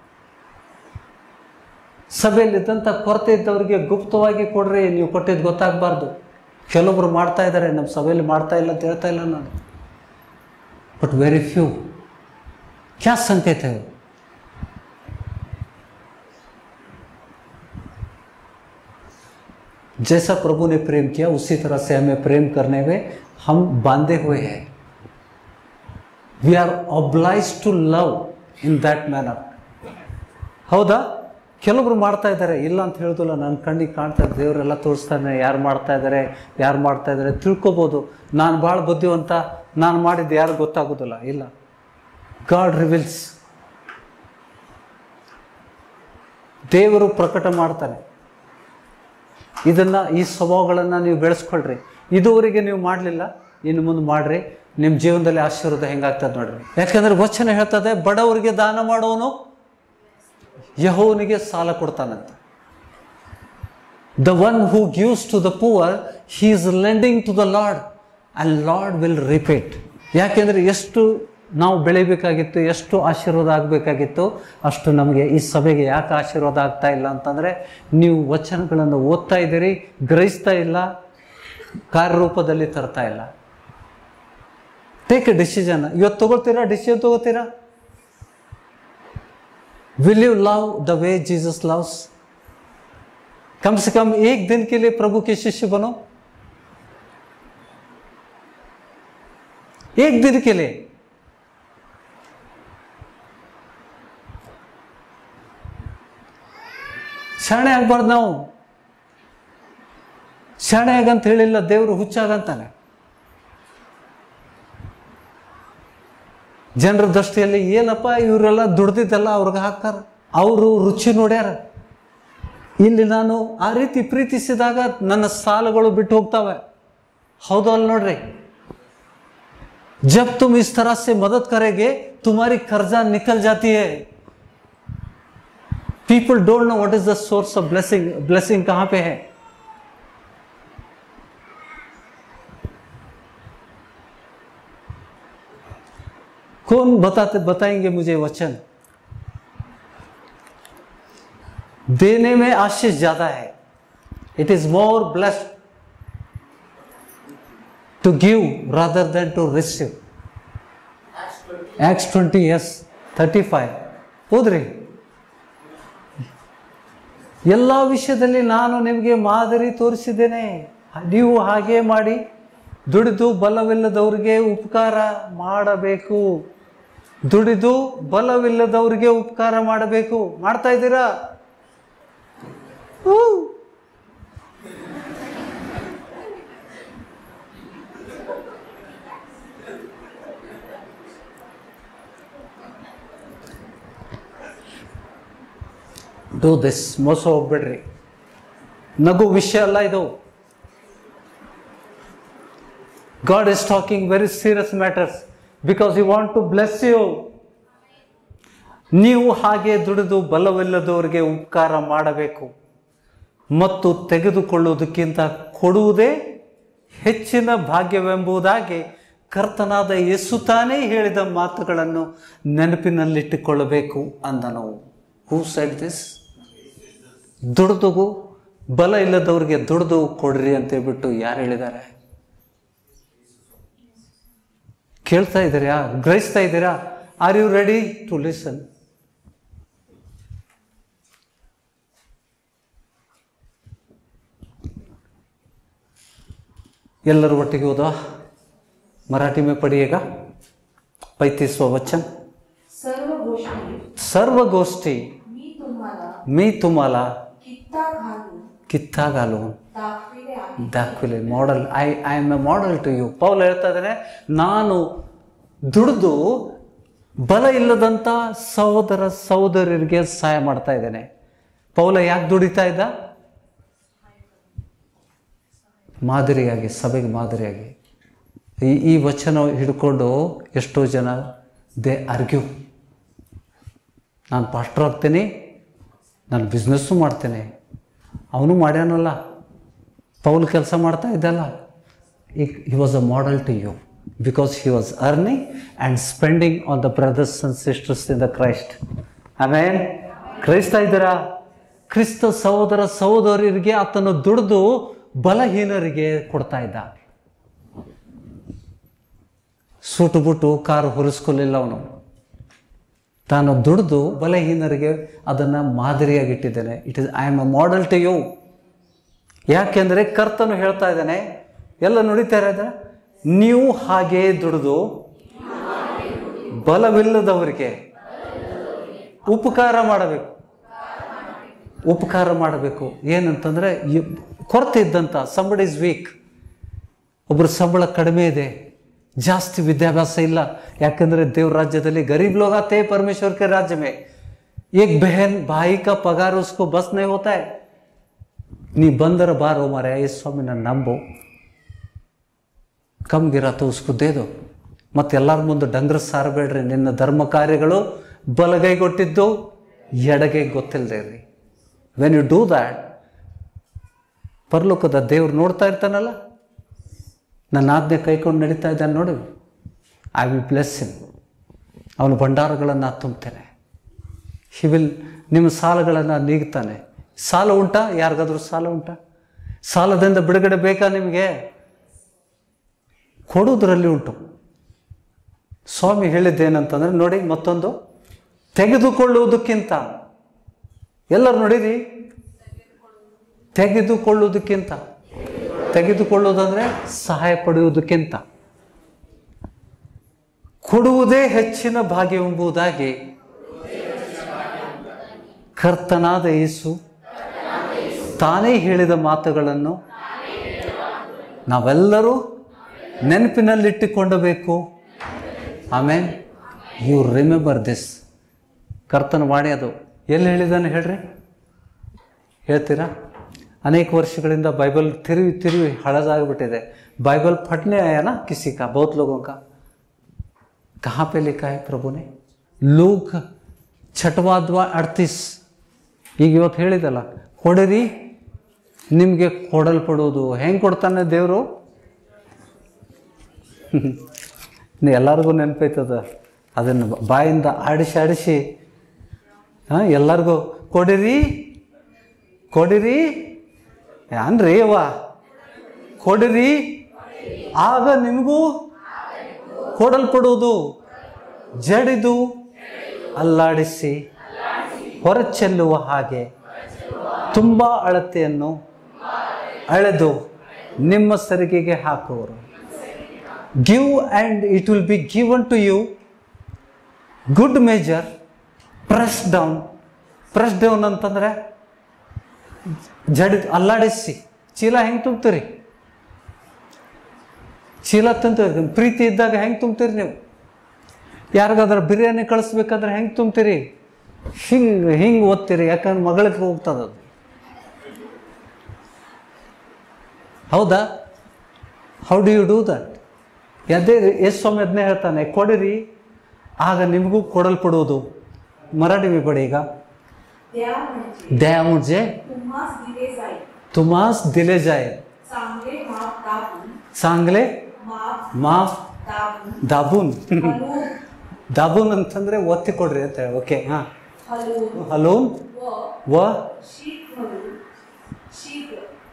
ಸಭೆಯಲ್ಲಿದ್ದಂಥ ಕೊರತೆ ಇದ್ದವರಿಗೆ ಗುಪ್ತವಾಗಿ ಕೊಡ್ರಿ, ನೀವು ಕೊಟ್ಟಿದ್ದು ಗೊತ್ತಾಗಬಾರ್ದು. ಕೆಲವೊಬ್ರು ಮಾಡ್ತಾ ಇದ್ದಾರೆ, ನಮ್ಮ ಸಭೆಯಲ್ಲಿ ಮಾಡ್ತಾ ಇಲ್ಲ ಅಂತ ಹೇಳ್ತಾ ಇಲ್ಲ ನಾನು, ಬಟ್ ವೆರಿ ಫ್ಯೂ. क्या संकेत है? जैसा प्रभु ने प्रेम किया उसी तरह से हमें प्रेम करने में हम बांधे हुए हैं. We are obliged to love in that manner. ಹೌದಾ? ಕೆಲವೊಬ್ರು ಮಾಡ್ತಾ ಇದ್ದಾರೆ, ಇಲ್ಲ ಅಂತ ಹೇಳೋದಿಲ್ಲ, ನನ್ನ ಕಣ್ಣಿಗೆ ಕಾಣ್ತಾ ಇದೆ, ದೇವರೆಲ್ಲ ತೋರಿಸ್ತಾನೆ, ಯಾರು ಮಾಡ್ತಾ ಇದ್ದಾರೆ ಯಾರು ಮಾಡ್ತಾ ಇದ್ದಾರೆ ತಿಳ್ಕೊಬೋದು. ನಾನು ಭಾಳ ಬುದ್ಧಿವಂತ, ನಾನು ಮಾಡಿದ್ದು ಯಾರು ಗೊತ್ತಾಗೋದಿಲ್ಲ. ಇಲ್ಲ, ಗಾಡ್ ರಿವೀಲ್ಸ್. ದೇವರು ಪ್ರಕಟ ಮಾಡ್ತಾನೆ. ಇದನ್ನು, ಈ ಸ್ವಭಾವಗಳನ್ನು ನೀವು ಬೆಳೆಸ್ಕೊಳ್ರಿ. ಇದುವರೆಗೆ ನೀವು ಮಾಡಲಿಲ್ಲ, ಇನ್ನು ಮುಂದೆ ಮಾಡ್ರಿ, ನಿಮ್ಮ ಜೀವನದಲ್ಲಿ ಆಶೀರ್ವಾದ ಹೆಂಗಾಗ್ತದೆ ನೋಡ್ರಿ. ಯಾಕಂದ್ರೆ ವಚನ ಹೇಳ್ತದೆ, ಬಡವರಿಗೆ ದಾನ ಮಾಡೋನು ಯೆಹೋವನಿಗೆ ಸಾಲ ಕೊಡ್ತಾನಂತ. The one who gives to the poor, he is lending to the lord and lord will repeat. ಯಾಕೆಂದರೆ ಎಷ್ಟು ನಾವು ಬೆಳಿಬೇಕಾಗಿತ್ತು, ಎಷ್ಟು ಆಶೀರ್ವಾದ ಆಗಬೇಕಾಗಿತ್ತು, ಅಷ್ಟು ನಮಗೆ ಈ ಸಭೆಗೆ ಯಾಕೆ ಆಶೀರ್ವಾದ ಆಗ್ತಾ ಇಲ್ಲ ಅಂತಂದರೆ, ನೀವು ವಚನಗಳನ್ನು ಓದ್ತಾ ಇದ್ದೀರಿ, ಗ್ರಹಿಸ್ತಾ ಇಲ್ಲ, ಕಾರ್ಯರೂಪದಲ್ಲಿ ತರ್ತಾ ಇಲ್ಲ. Take a decision. ಇವತ್ತು ತಗೊಳ್ತೀರಾ, ಡಿಸಿಷನ್ ತಗೋತೀರಾ? Will you love the way Jesus loves? कम से कम एक दिन के लिए प्रभु के शिष्य बनो. एक दिन के लिए. ಶಾಣೆ ಆಗ್ಬಾರ್ದು ನಾವು. ಶಾಣೆ ಆಗಂತ ಹೇಳಿಲ್ಲ, ದೇವರು ಹುಚ್ಚಾಗಂತಾನೆ. ಜನರ ದೃಷ್ಟಿಯಲ್ಲಿ ಏನಪ್ಪ ಇವರೆಲ್ಲ ದುಡ್ದಿದ್ದೆಲ್ಲ ಅವ್ರಿಗೆ ಹಾಕ್ತಾರ, ಅವರು ರುಚಿ ನೋಡ್ಯಾರ. ಇಲ್ಲಿ ನಾನು ಆ ರೀತಿ ಪ್ರೀತಿಸಿದಾಗ ನನ್ನ ಸಾಲಗಳು ಬಿಟ್ಟು ಹೋಗ್ತಾವೆ. ಹೌದು ಅಲ್ಲ ನೋಡ್ರಿ. जब तुम इस तरह से मदद करेंगे तुम्हारी कर्जा निकल जाती है. People don't know what is the source of blessing. Blessing कहां पे है? कौन बताते बताएंगे मुझे वचन? देने में आशीष ज्यादा है. It is more blessed to give rather than to receive. Acts twenty, yes, thirty-five. ಓದ್ರಿ. ಎಲ್ಲ ವಿಷಯದಲ್ಲಿ ನಾನು ನಿಮಗೆ ಮಾದರಿ ತೋರಿಸಿದ್ದೇನೆ, ನೀವು ಹಾಗೆ ಮಾಡಿ. ದುಡಿದು ಬಲವಿಲ್ಲದವರಿಗೆ ಉಪಕಾರ ಮಾಡಬೇಕು. ದುಡಿದು ಬಲವಿಲ್ಲದವರಿಗೆ ಉಪಕಾರ ಮಾಡಬೇಕು. ಮಾಡ್ತಾ ಇದ್ದೀರಾ? Do this. ಮೋಸ ಹೋಗ್ಬೇಡ್ರಿ. ನಗು ವಿಷಯ ಅಲ್ಲ ಇದು. God is talking very serious matters because He want to bless you. ನೀವು ಹಾಗೆ ದುಡಿದು ಬಲವಿಲ್ಲದವರಿಗೆ ಉಪಕಾರ ಮಾಡಬೇಕು ಮತ್ತು ತೆಗೆದುಕೊಳ್ಳುವುದಕ್ಕಿಂತ ಕೊಡುವುದೇ ಹೆಚ್ಚಿನ ಭಾಗ್ಯವೆಂಬುದಾಗಿ ಕರ್ತನಾದ ಯೇಸು ತಾನೇ ಹೇಳಿದ ಮಾತುಗಳನ್ನು ನೆನಪಿನಲ್ಲಿಟ್ಟುಕೊಳ್ಳಬೇಕು ಅಂದನು. Who said this? ದುಡಿದು ಬಲ ಇಲ್ಲದವ್ರಿಗೆ ದುಡಿದು ಕೊಡ್ರಿ ಅಂತ ಹೇಳ್ಬಿಟ್ಟು ಯಾರು ಹೇಳಿದ್ದಾರೆ? ಕೇಳ್ತಾ ಇದ್ದೀರಾ? ಗ್ರಹಿಸ್ತಾ ಇದ್ದೀರಾ? Are you ready to listen? ಎಲ್ಲರೂ ಒಟ್ಟಿಗೆ ಓದೋ. मराठी में पढ़िएगा. पैंतीसवा वचन. सर्व गोष्टी सर्व गोष्टी मी तुम्हाला मी तुम्हाला कित्ता घालून कित्ता घालून दाखविले आहे. दाखविले. Model I I am a model to you. Paul ಹೇಳ್ತಾ ಇದ್ದಾನೆ, ನಾನು ದುಡಿದು ಬಲ ಇಲ್ಲದಂಥ ಸಹೋದರ ಸಹೋದರರಿಗೆ ಸಹಾಯ ಮಾಡ್ತಾ ಇದ್ದೇನೆ. ಪೌಲ ಯಾಕೆ ದುಡಿತಾ ಇದ್ದ? ಮಾದರಿಯಾಗಿ, ಸಭೆಗೆ ಮಾದರಿಯಾಗಿ. ಈ ಈ ವಚನ ಹಿಡ್ಕೊಂಡು ಎಷ್ಟೋ ಜನ ದೇ ಆರ್ಗ್ಯೂ. ನಾನು ಪಾಸ್ಟರ್ ಆಗ್ತೇನೆ, ನಾನು ಬಿಸ್ನೆಸ್ಸು ಮಾಡ್ತೇನೆ. ಅವನು ಮಾಡ್ಯಾನಲ್ಲ, ಪೌಲ್ ಕೆಲಸ ಮಾಡ್ತಾ ಇದ್ದಲ್ಲ. ಈ he was a model to you because he was earning and spending on the brothers and sisters in the Christ. Amen. ಕ್ರೈಸ್ತಾ ಇದ್ದೀರಾ? ಕ್ರಿಸ್ತ ಸಹೋದರ ಸಹೋದರರಿಗೆ ಆತನು ದುಡಿದು ಬಲಹೀನರಿಗೆ ಕೊಡ್ತಾ ಇದ್ದ. ಸೂಟು ಬುಟ್ಟು ಕಾರು ಹೊರಿಸ್ಕೊಳ್ಳಿಲ್ಲ ಅವನು. ತಾನು ದುಡಿದು ಬಲಹೀನರಿಗೆ ಅದನ್ನು ಮಾದರಿಯಾಗಿಟ್ಟಿದ್ದೇನೆ. It is I am a model to you. ಯಾಕೆಂದರೆ ಕರ್ತನು ಹೇಳ್ತಾ ಇದ್ದಾನೆ, ಎಲ್ಲ ನುಡಿತಾ ಇದ್ದಾರೆ, ನೀವು ಹಾಗೇ ದುಡಿದು ಬಲವಿಲ್ಲದವರಿಗೆ ಉಪಕಾರ ಮಾಡಬೇಕು. ಉಪಕಾರ ಮಾಡಬೇಕು ಏನಂತಂದರೆ, ಕೊರತೆ ಇದ್ದಂಥ ಸಂಬಡಿ ಇಸ್ ವೀಕ್, ಒಬ್ಬರು ಸಂಬಳ ಕಡಿಮೆ ಇದೆ, ಜಾಸ್ತಿ ವಿದ್ಯಾಭ್ಯಾಸ ಇಲ್ಲ. ಯಾಕಂದರೆ ದೇವ್ರ ರಾಜ್ಯದಲ್ಲಿ गरीब लोग आते हैं परमेश्वर के राज्य में. एक बहन भाई का पगार उसको बस नहीं होता है. ನೀ ಬಂದರ ಬಾರೋ ಮಾರಾಯ, ಈ ಸ್ವಾಮಿ ನನ್ನ ನಂಬು, ಕಮ್ ಗಿರಾತು ಉಸ್ಕು ದೇದು. ಮತ್ತು ಎಲ್ಲರ ಮುಂದೆ ಡಂಗ್ರ ಸಾರಬೇಡ್ರಿ. ನಿನ್ನ ಧರ್ಮ ಕಾರ್ಯಗಳು ಬಲಗೈ ಕೊಟ್ಟಿದ್ದು ಎಡಗೈ ಗೊತ್ತಿಲ್ಲದೆ ಇರ್ರಿ. ವೆನ್ ಯು ಡೂ ದ್ಯಾಟ್, ಪರಲೋಕದ ದೇವ್ರು ನೋಡ್ತಾ ಇರ್ತಾನಲ್ಲ, ನನ್ನ ಆಜ್ಞೆ ಕೈಕೊಂಡು ನಡೀತಾ ಇದ್ದಾನೆ ನೋಡಿ, ಐ ವಿಲ್ ಬ್ಲೆಸ್ ಹಿಮ್. ಅವನ ಭಂಡಾರಗಳನ್ನು ತುಂಬುತ್ತೇನೆ. ಹಿ ವಿಲ್, ನಿಮ್ಮ ಸಾಲಗಳನ್ನು ನೀಗ್ತಾನೆ. ಸಾಲ ಉಂಟಾ? ಯಾರಿಗಾದ್ರೂ ಸಾಲ ಉಂಟಾ? ಸಾಲದಿಂದ ಬಿಡುಗಡೆ ಬೇಕಾ ನಿಮಗೆ? ಕೊಡುವುದರಲ್ಲಿ ಉಂಟು. ಸ್ವಾಮಿ ಹೇಳಿದ್ದೇನಂತಂದರೆ ನೋಡಿ, ಮತ್ತೊಂದು, ತೆಗೆದುಕೊಳ್ಳುವುದಕ್ಕಿಂತ, ಎಲ್ಲರೂ ನೋಡಿರಿ, ತೆಗೆದುಕೊಳ್ಳುವುದಕ್ಕಿಂತ, ತೆಗೆದುಕೊಳ್ಳುವುದಂದರೆ ಸಹಾಯ ಪಡೆಯುವುದಕ್ಕಿಂತ ಕೊಡುವುದೇ ಹೆಚ್ಚಿನ ಭಾಗ್ಯವೆಂಬುದಾಗಿ ಕರ್ತನಾದ ಯೇಸು ತಾನೇ ಹೇಳಿದ ಮಾತುಗಳನ್ನು ನಾವೆಲ್ಲರೂ ನೆನಪಿನಲ್ಲಿಟ್ಟುಕೊಳ್ಳಬೇಕು. ಆಮೇನ್. You remember this. ಕರ್ತನ ವಾಣಿ ಅದು ಎಲ್ಲಿ ಹೇಳಿದಾನೆ ಹೇಳ್ರಿ? ಹೇಳ್ತೀರಾ? अनेक वर्षಗಳಿಂದ बाइबल ತಿರುವಿ ತಿರುವಿ हड़ाजाग्बिಟ್ಟಿದೆ. बाइबल फटने आया ना किसी का, बहुत लोगों का. कहाँ पे लिखा है प्रभु ने? लूक छठवा अध्याय अड़तीस. ಈಗ ಇವತ್ತು ಹೇಳಿದಲ್ಲ, ಕೊಡಿರಿ ನಿಮಗೆ ಕೊಡಲ್ಪಡುವುದು. ಹೆಂಗೆ ಕೊಡ್ತಾನೆ ದೇವರು? ಎಲ್ಲರಿಗೂ ನೆನಪೈತದ. ಅದನ್ನು ಬಾಯಿಂದ ಆಡಿಸಿ ಆಡಿಸಿ ಹಾಂ ಎಲ್ಲರಿಗೂ ಕೊಡಿರಿ ಕೊಡಿರಿ ಅನ್ರಿ ಅವ್ವ, ಕೊಡಿರಿ ಆಗ ನಿಮಗೂ ಕೊಡಲ್ಪಡುವುದು. ಜಡಿದು ಅಲ್ಲಾಡಿಸಿ ಹೊರಚೆಲ್ಲುವ ಹಾಗೆ ತುಂಬ ಅಳತೆಯನ್ನು ಅಳೆದು ನಿಮ್ಮ ಸರಿಗೆಗೆ ಹಾಕುವರು. Give and it will be given to you, good measure, press down. Press down ಅಂತಂದರೆ ಜಡಿ ಅಲ್ಲಾಡಿಸಿ. ಚೀಲ ಹೆಂಗೆ ತುಂಬ್ತೀರಿ? ಚೀಲ ತುಂಬ್ತೀರಿ. ಪ್ರೀತಿ ಇದ್ದಾಗ ಹೆಂಗೆ ತುಂಬ್ತೀರಿ ನೀವು? ಯಾರಿಗಾದ್ರೆ ಬಿರಿಯಾನಿ ಕಳಿಸ್ಬೇಕಾದ್ರೆ ಹೆಂಗೆ ತುಂಬ್ತೀರಿ? ಹಿಂಗೆ ಹಿಂಗೆ ಓದ್ತೀರಿ, ಯಾಕಂದ್ರೆ ಮಗಳಿಗೆ ಹೋಗ್ತದದು. ಹೌದಾ? How do you do that? ಅದೇ ಯೇಸು ಸ್ವಾಮಿ ಅದನ್ನೇ ಹೇಳ್ತಾನೆ, ಕೊಡಿರಿ ಆಗ ನಿಮಗೂ ಕೊಡಲ್ಪಡುವುದು. मराठी में पढ़ेगा। द्या म्हणजे दया म्हणजे तुम्हास दिले जाईल, तुम्हास दिले जाए, चांगले माप दाबून चांगले माप ಮಾಫ್ दाबून दाबून हलवून दाबून ಅಂತಂದ್ರೆ ಒತ್ತಿ ಕೊಡ್ರಿ ಅಂತ ಹೇಳಿ. ಓಕೆ ಹಾ हलवून ಹಲೂನ್ व ವ शीत घालून शीत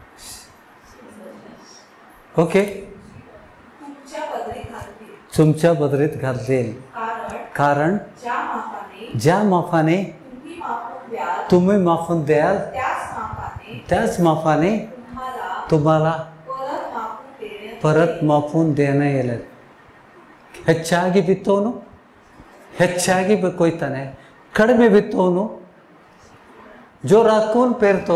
ओके तुमच्या पदरी घालतील, तुमच्या बदरीत घालतील, कारण कारण ज्या मापाने ज्या माफाने तुम्ही मापून द्याल तुम्ही माफून द्याल त्याच मापाने त्याच माफाने तुम्हाला तुम्हाला परत मापून देण्यात परत येईल. ಮಾಫೂನ್ ದೇನ ಇಲ್ಲ. ಹೆಚ್ಚಾಗಿ ಬಿತ್ತೋನು ಹೆಚ್ಚಾಗಿ ಬ- ಕೊಯ್ತಾನೆ, ಕಡಿಮೆ ಬಿತ್ತೋನು जो राखून पेरतो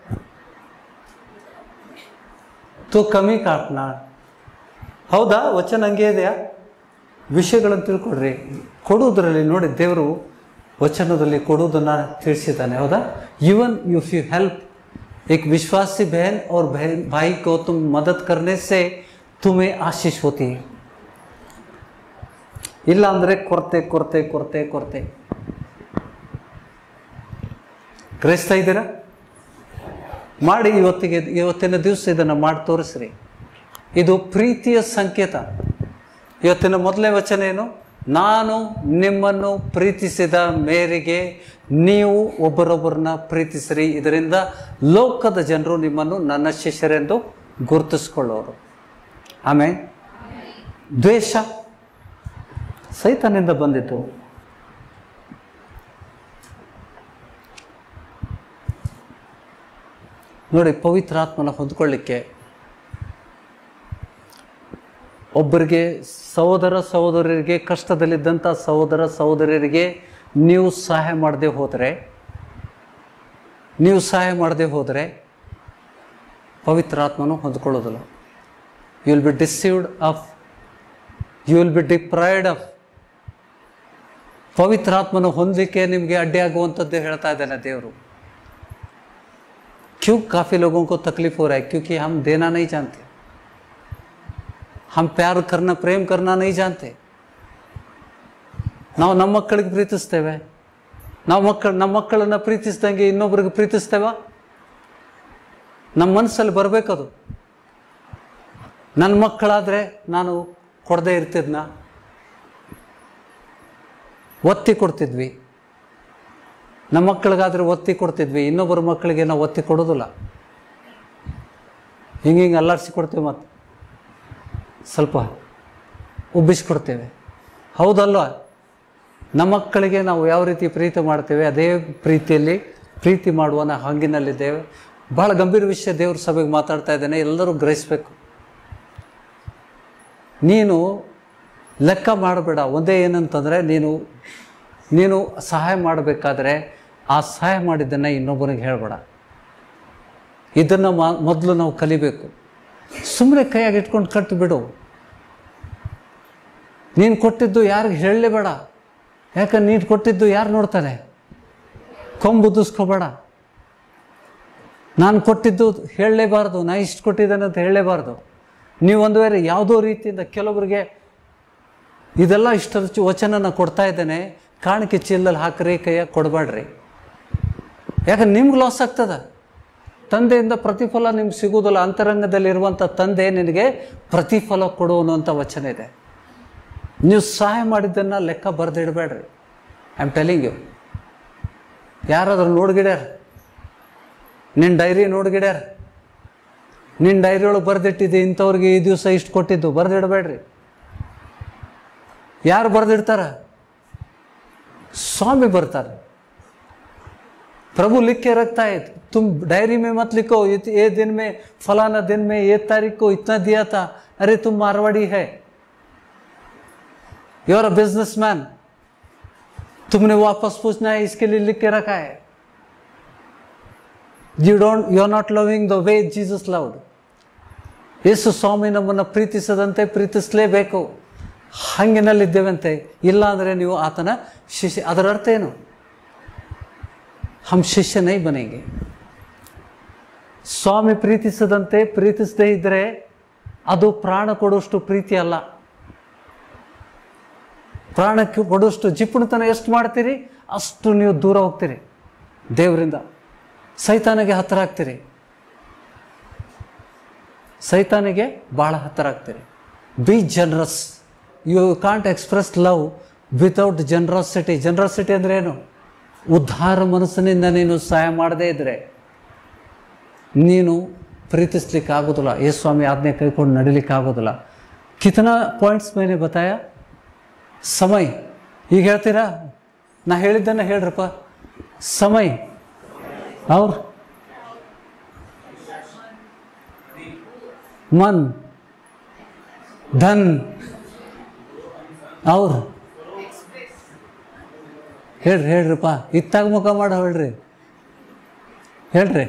तो ಕಮ್ಮಿ ಕಾಟ್ನಾಳ. ಹೌದಾ? ವಚನ ಹಂಗೆ ಇದೆಯಾ? ವಿಷಯಗಳನ್ನು ತಿಳ್ಕೊಡ್ರಿ. ಕೊಡುವುದರಲ್ಲಿ ನೋಡಿ, ದೇವರು ವಚನದಲ್ಲಿ ಕೊಡುವುದನ್ನು ತಿಳಿಸಿದ್ದಾನೆ. ಹೌದಾ? ಇವನ್ ಇಫ್ ಯು ಹೆಲ್ಪ್ एक विश्वासी बहन और बहन भाई को तुम मदद करने से तुम्हें आशीष होती है. ಇಲ್ಲ ಅಂದರೆ ಕೊರತೆ ಕೊರತೆ ಕೊರತೆ ಕೊರತೆ. ಗ್ರಹಿಸ್ತಾ ಇದ್ದೀರಾ? ಮಾಡಿ ಇವತ್ತಿಗೆ ಇವತ್ತಿನ ದಿವಸ ಇದನ್ನು ಮಾಡಿ ತೋರಿಸ್ರಿ. ಇದು ಪ್ರೀತಿಯ ಸಂಕೇತ. ಇವತ್ತಿನ ಮೊದಲನೇ ವಚನ ಏನು? ನಾನು ನಿಮ್ಮನ್ನು ಪ್ರೀತಿಸಿದ ಮೇರೆಗೆ ನೀವು ಒಬ್ಬರೊಬ್ಬರನ್ನ ಪ್ರೀತಿಸಿರಿ, ಇದರಿಂದ ಲೋಕದ ಜನರು ನಿಮ್ಮನ್ನು ನನ್ನ ಶಿಷ್ಯರೆಂದು ಗುರುತಿಸ್ಕೊಳ್ಳೋರು. ಆಮೇಲೆ ದ್ವೇಷ ಸೈತಾನಿಂದ ಬಂದಿತ್ತು. ನೋಡಿ, ಪವಿತ್ರಾತ್ಮನ ಹೊಂದ್ಕೊಳ್ಳಿಕ್ಕೆ ಒಬ್ಬರಿಗೆ ಸಹೋದರ ಸಹೋದರರಿಗೆ, ಕಷ್ಟದಲ್ಲಿದ್ದಂಥ ಸಹೋದರ ಸಹೋದರರಿಗೆ ನೀವು ಸಹಾಯ ಮಾಡದೆ ಹೋದರೆ ನೀವು ಸಹಾಯ ಮಾಡದೆ ಹೋದರೆ ಪವಿತ್ರಾತ್ಮನು ಹೊಂದ್ಕೊಳ್ಳೋದಿಲ್ಲ. You will be deceived of, you will be deprived of. ಪವಿತ್ರಾತ್ಮನ ಹೊಂದಲಿಕ್ಕೆ ನಿಮಗೆ ಅಡ್ಡಿಯಾಗುವಂಥದ್ದು ಹೇಳ್ತಾ ಇದ್ದಾನೆ ದೇವರು. क्यों काफ़ी लोगों को तकलीफ हो रहा है? क्योंकि हम देना नहीं जानते, हम प्यार करना प्रेम करना नहीं जानते. ನಾವು ನಮ್ಮ ಮಕ್ಕಳಿಗೆ ಪ್ರೀತಿಸ್ತೇವೆ, ನಾವು ಮಕ್ಕಳು ನಮ್ಮ ಮಕ್ಕಳನ್ನು ಪ್ರೀತಿಸ್ದಂಗೆ ಇನ್ನೊಬ್ರಿಗೆ ಪ್ರೀತಿಸ್ತೇವ? ನಮ್ಮ ಮನಸ್ಸಲ್ಲಿ ಬರಬೇಕದು. ನನ್ನ ಮಕ್ಕಳಾದರೆ ನಾನು ಕೊಡದೇ ಇರ್ತಿದ್ನ, ಒತ್ತಿ ಕೊಡ್ತಿದ್ವಿ. ನಮ್ಮ ಮಕ್ಕಳಿಗಾದರೆ ಒತ್ತಿ ಕೊಡ್ತಿದ್ವಿ, ಇನ್ನೊಬ್ಬರ ಮಕ್ಕಳಿಗೆ ನಾವು ಒತ್ತಿ ಕೊಡೋದಿಲ್ಲ. ಹಿಂಗೆ ಹಿಂಗೆ ಅಲ್ಲಾಡಿಸಿ ಕೊಡ್ತೇವೆ, ಮತ್ತು ಸ್ವಲ್ಪ ಉಬ್ಬಿಸ್ಕೊಡ್ತೇವೆ. ಹೌದಲ್ವ? ನಮ್ಮ ಮಕ್ಕಳಿಗೆ ನಾವು ಯಾವ ರೀತಿ ಪ್ರೀತಿ ಮಾಡ್ತೇವೆ ಅದೇ ಪ್ರೀತಿಯಲ್ಲಿ ಪ್ರೀತಿ ಮಾಡುವ ಹಂಗಿನಲ್ಲಿದ್ದೇವೆ. ಭಾಳ ಗಂಭೀರ ವಿಷಯ ದೇವ್ರ ಸಭೆಗೆ ಮಾತಾಡ್ತಾ ಇದ್ದೇನೆ, ಎಲ್ಲರೂ ಗ್ರಹಿಸಬೇಕು. ನೀನು ಲೆಕ್ಕ ಮಾಡಬೇಡ. ಒಂದೇ ಏನಂತಂದರೆ, ನೀನು ನೀನು ಸಹಾಯ ಮಾಡಬೇಕಾದ್ರೆ ಆ ಸಹಾಯ ಮಾಡಿದ್ದನ್ನು ಇನ್ನೊಬ್ಬನಿಗೆ ಹೇಳಬೇಡ. ಇದನ್ನು ಮಾ ಮೊದಲು ನಾವು ಕಲಿಬೇಕು. ಸುಮ್ಮನೆ ಕೈಯಾಗಿ ಇಟ್ಕೊಂಡು ಕಟ್ಟು ಬಿಡು. ನೀನು ಕೊಟ್ಟಿದ್ದು ಯಾರಿಗೆ ಹೇಳಲೇಬೇಡ. ಯಾಕಂದ್ರೆ ನೀನು ಕೊಟ್ಟಿದ್ದು ಯಾರು ನೋಡ್ತಾನೆ? ಕೊಂಬುದಿಸ್ಕೋಬೇಡ. ನಾನು ಕೊಟ್ಟಿದ್ದು ಹೇಳಲೇಬಾರ್ದು, ನಾ ಇಷ್ಟು ಕೊಟ್ಟಿದ್ದೇನೆ ಅಂತ ಹೇಳಲೇಬಾರ್ದು. ನೀವು ಒಂದು ವೇಳೆ ಯಾವುದೋ ರೀತಿಯಿಂದ ಕೆಲವರಿಗೆ ಇದೆಲ್ಲ ಇಷ್ಟರ ವಚನ ಕೊಡ್ತಾ ಇದ್ದೇನೆ, ಕಾಣಿಕೆ ಚೀಲದಲ್ಲಿ ಹಾಕ್ರಿ, ಕೈಯಾಗ ಕೊಡಬೇಡ್ರಿ. ಯಾಕಂದ್ರೆ ನಿಮ್ಗೆ ಲಾಸ್ ಆಗ್ತದೆ. ತಂದೆಯಿಂದ ಪ್ರತಿಫಲ ನಿಮ್ಗೆ ಸಿಗೋದಿಲ್ಲ. ಅಂತರಂಗದಲ್ಲಿರುವಂಥ ತಂದೆ ನಿನಗೆ ಪ್ರತಿಫಲ ಕೊಡುವನು ಅಂತ ವಚನ ಇದೆ. ನೀವು ಸಹಾಯ ಮಾಡಿದ್ದನ್ನು ಲೆಕ್ಕ ಬರೆದಿಡಬೇಡ್ರಿ. I am telling you. ಯಾರಾದ್ರೂ ನೋಡ್ಗಿಡ್ಯಾರ? ನಿನ್ನ ಡೈರಿ ನೋಡ್ಗಿಡ್ಯಾರ? ನಿನ್ನ ಡೈರಿ ಒಳಗೆ ಬರೆದಿಟ್ಟಿದ್ದೆ ಇಂಥವ್ರಿಗೆ ಈ ದಿವಸ ಇಷ್ಟು ಕೊಟ್ಟಿದ್ದು, ಬರೆದಿಡಬೇಡ್ರಿ. ಯಾರು ಬರೆದಿಡ್ತಾರ? स्वामी ಬರ್ತಾರೆ. प्रभु लिख के रखता है, तुम डायरी में मत लिखो ये दिन में फलाना दिन में ये तारीख को इतना दिया था, अरे तुम मारवाड़ी है, यू आर अ बिजनेसमैन, तुमने वापस पूछना है, इसके लिए लिख के रखा है. You don't, you are not loving the way Jesus loved. ಯೇಸು ಸ್ವಾಮಿ ನಮ್ಮನ್ನು ಪ್ರೀತಿಸದಂತೆ ಪ್ರೀತಿಸಲೇಬೇಕು. ಹಂಗಿನಲ್ಲಿದ್ದೇವಂತೆ. ಇಲ್ಲ ಅಂದರೆ ನೀವು ಆತನ ಶಿಷ್ಯ. ಅದರ ಅರ್ಥ ಏನು? ಹಮ್ ಶಿಷ್ಯ ನೈ ಬನೆಂಗೆ. ಸ್ವಾಮಿ ಪ್ರೀತಿಸದಂತೆ ಪ್ರೀತಿಸದೇ ಇದ್ದರೆ ಅದು ಪ್ರಾಣ ಕೊಡುವಷ್ಟು ಪ್ರೀತಿ ಅಲ್ಲ. ಪ್ರಾಣಕ್ಕೆ ಕೊಡುವಷ್ಟು ಜಿಪುಣತನ ಎಷ್ಟು ಮಾಡ್ತೀರಿ ಅಷ್ಟು ನೀವು ದೂರ ಹೋಗ್ತೀರಿ ದೇವರಿಂದ, ಸೈತಾನಿಗೆ ಹತ್ತಿರ ಆಗ್ತೀರಿ, ಸೈತಾನಿಗೆ ಭಾಳ ಹತ್ತಿರ ಆಗ್ತೀರಿ. Be generous. You can't express love without generosity. Generosity ಅಂದರೆ ಏನು? ಉದ್ಧಾರ ಮನಸ್ಸಿನಿಂದ ನೀನು ಸಹಾಯ ಮಾಡದೇ ಇದ್ದರೆ ನೀನು ಪ್ರೀತಿಸ್ಲಿಕ್ಕೆ ಆಗೋದಿಲ್ಲ, ಯೇಸು ಸ್ವಾಮಿ ಆಜ್ಞೆ ಕೈಕೊಂಡು ನಡಿಲಿಕ್ಕೆ ಆಗೋದಿಲ್ಲ. ಕಿತನಾ ಪಾಯಿಂಟ್ಸ್ ಮೇನೆ ಬತಾಯ ಸಮಯ. ಈಗ ಹೇಳ್ತೀರಾ? ನಾ ಹೇಳಿದ್ದನ್ನು ಹೇಳ್ರಪ್ಪ. ಸಮಯ ಅವ್ರ ಮನ್ ಧನ್ ಅವ್ರ ಹೇಳ್ರಿ ಹೇಳ್ರಿಪ್ಪ. ಇತ್ತಾಗ ಮುಖ ಮಾಡೋ ಹೇಳ್ರಿ ಹೇಳ್ರಿ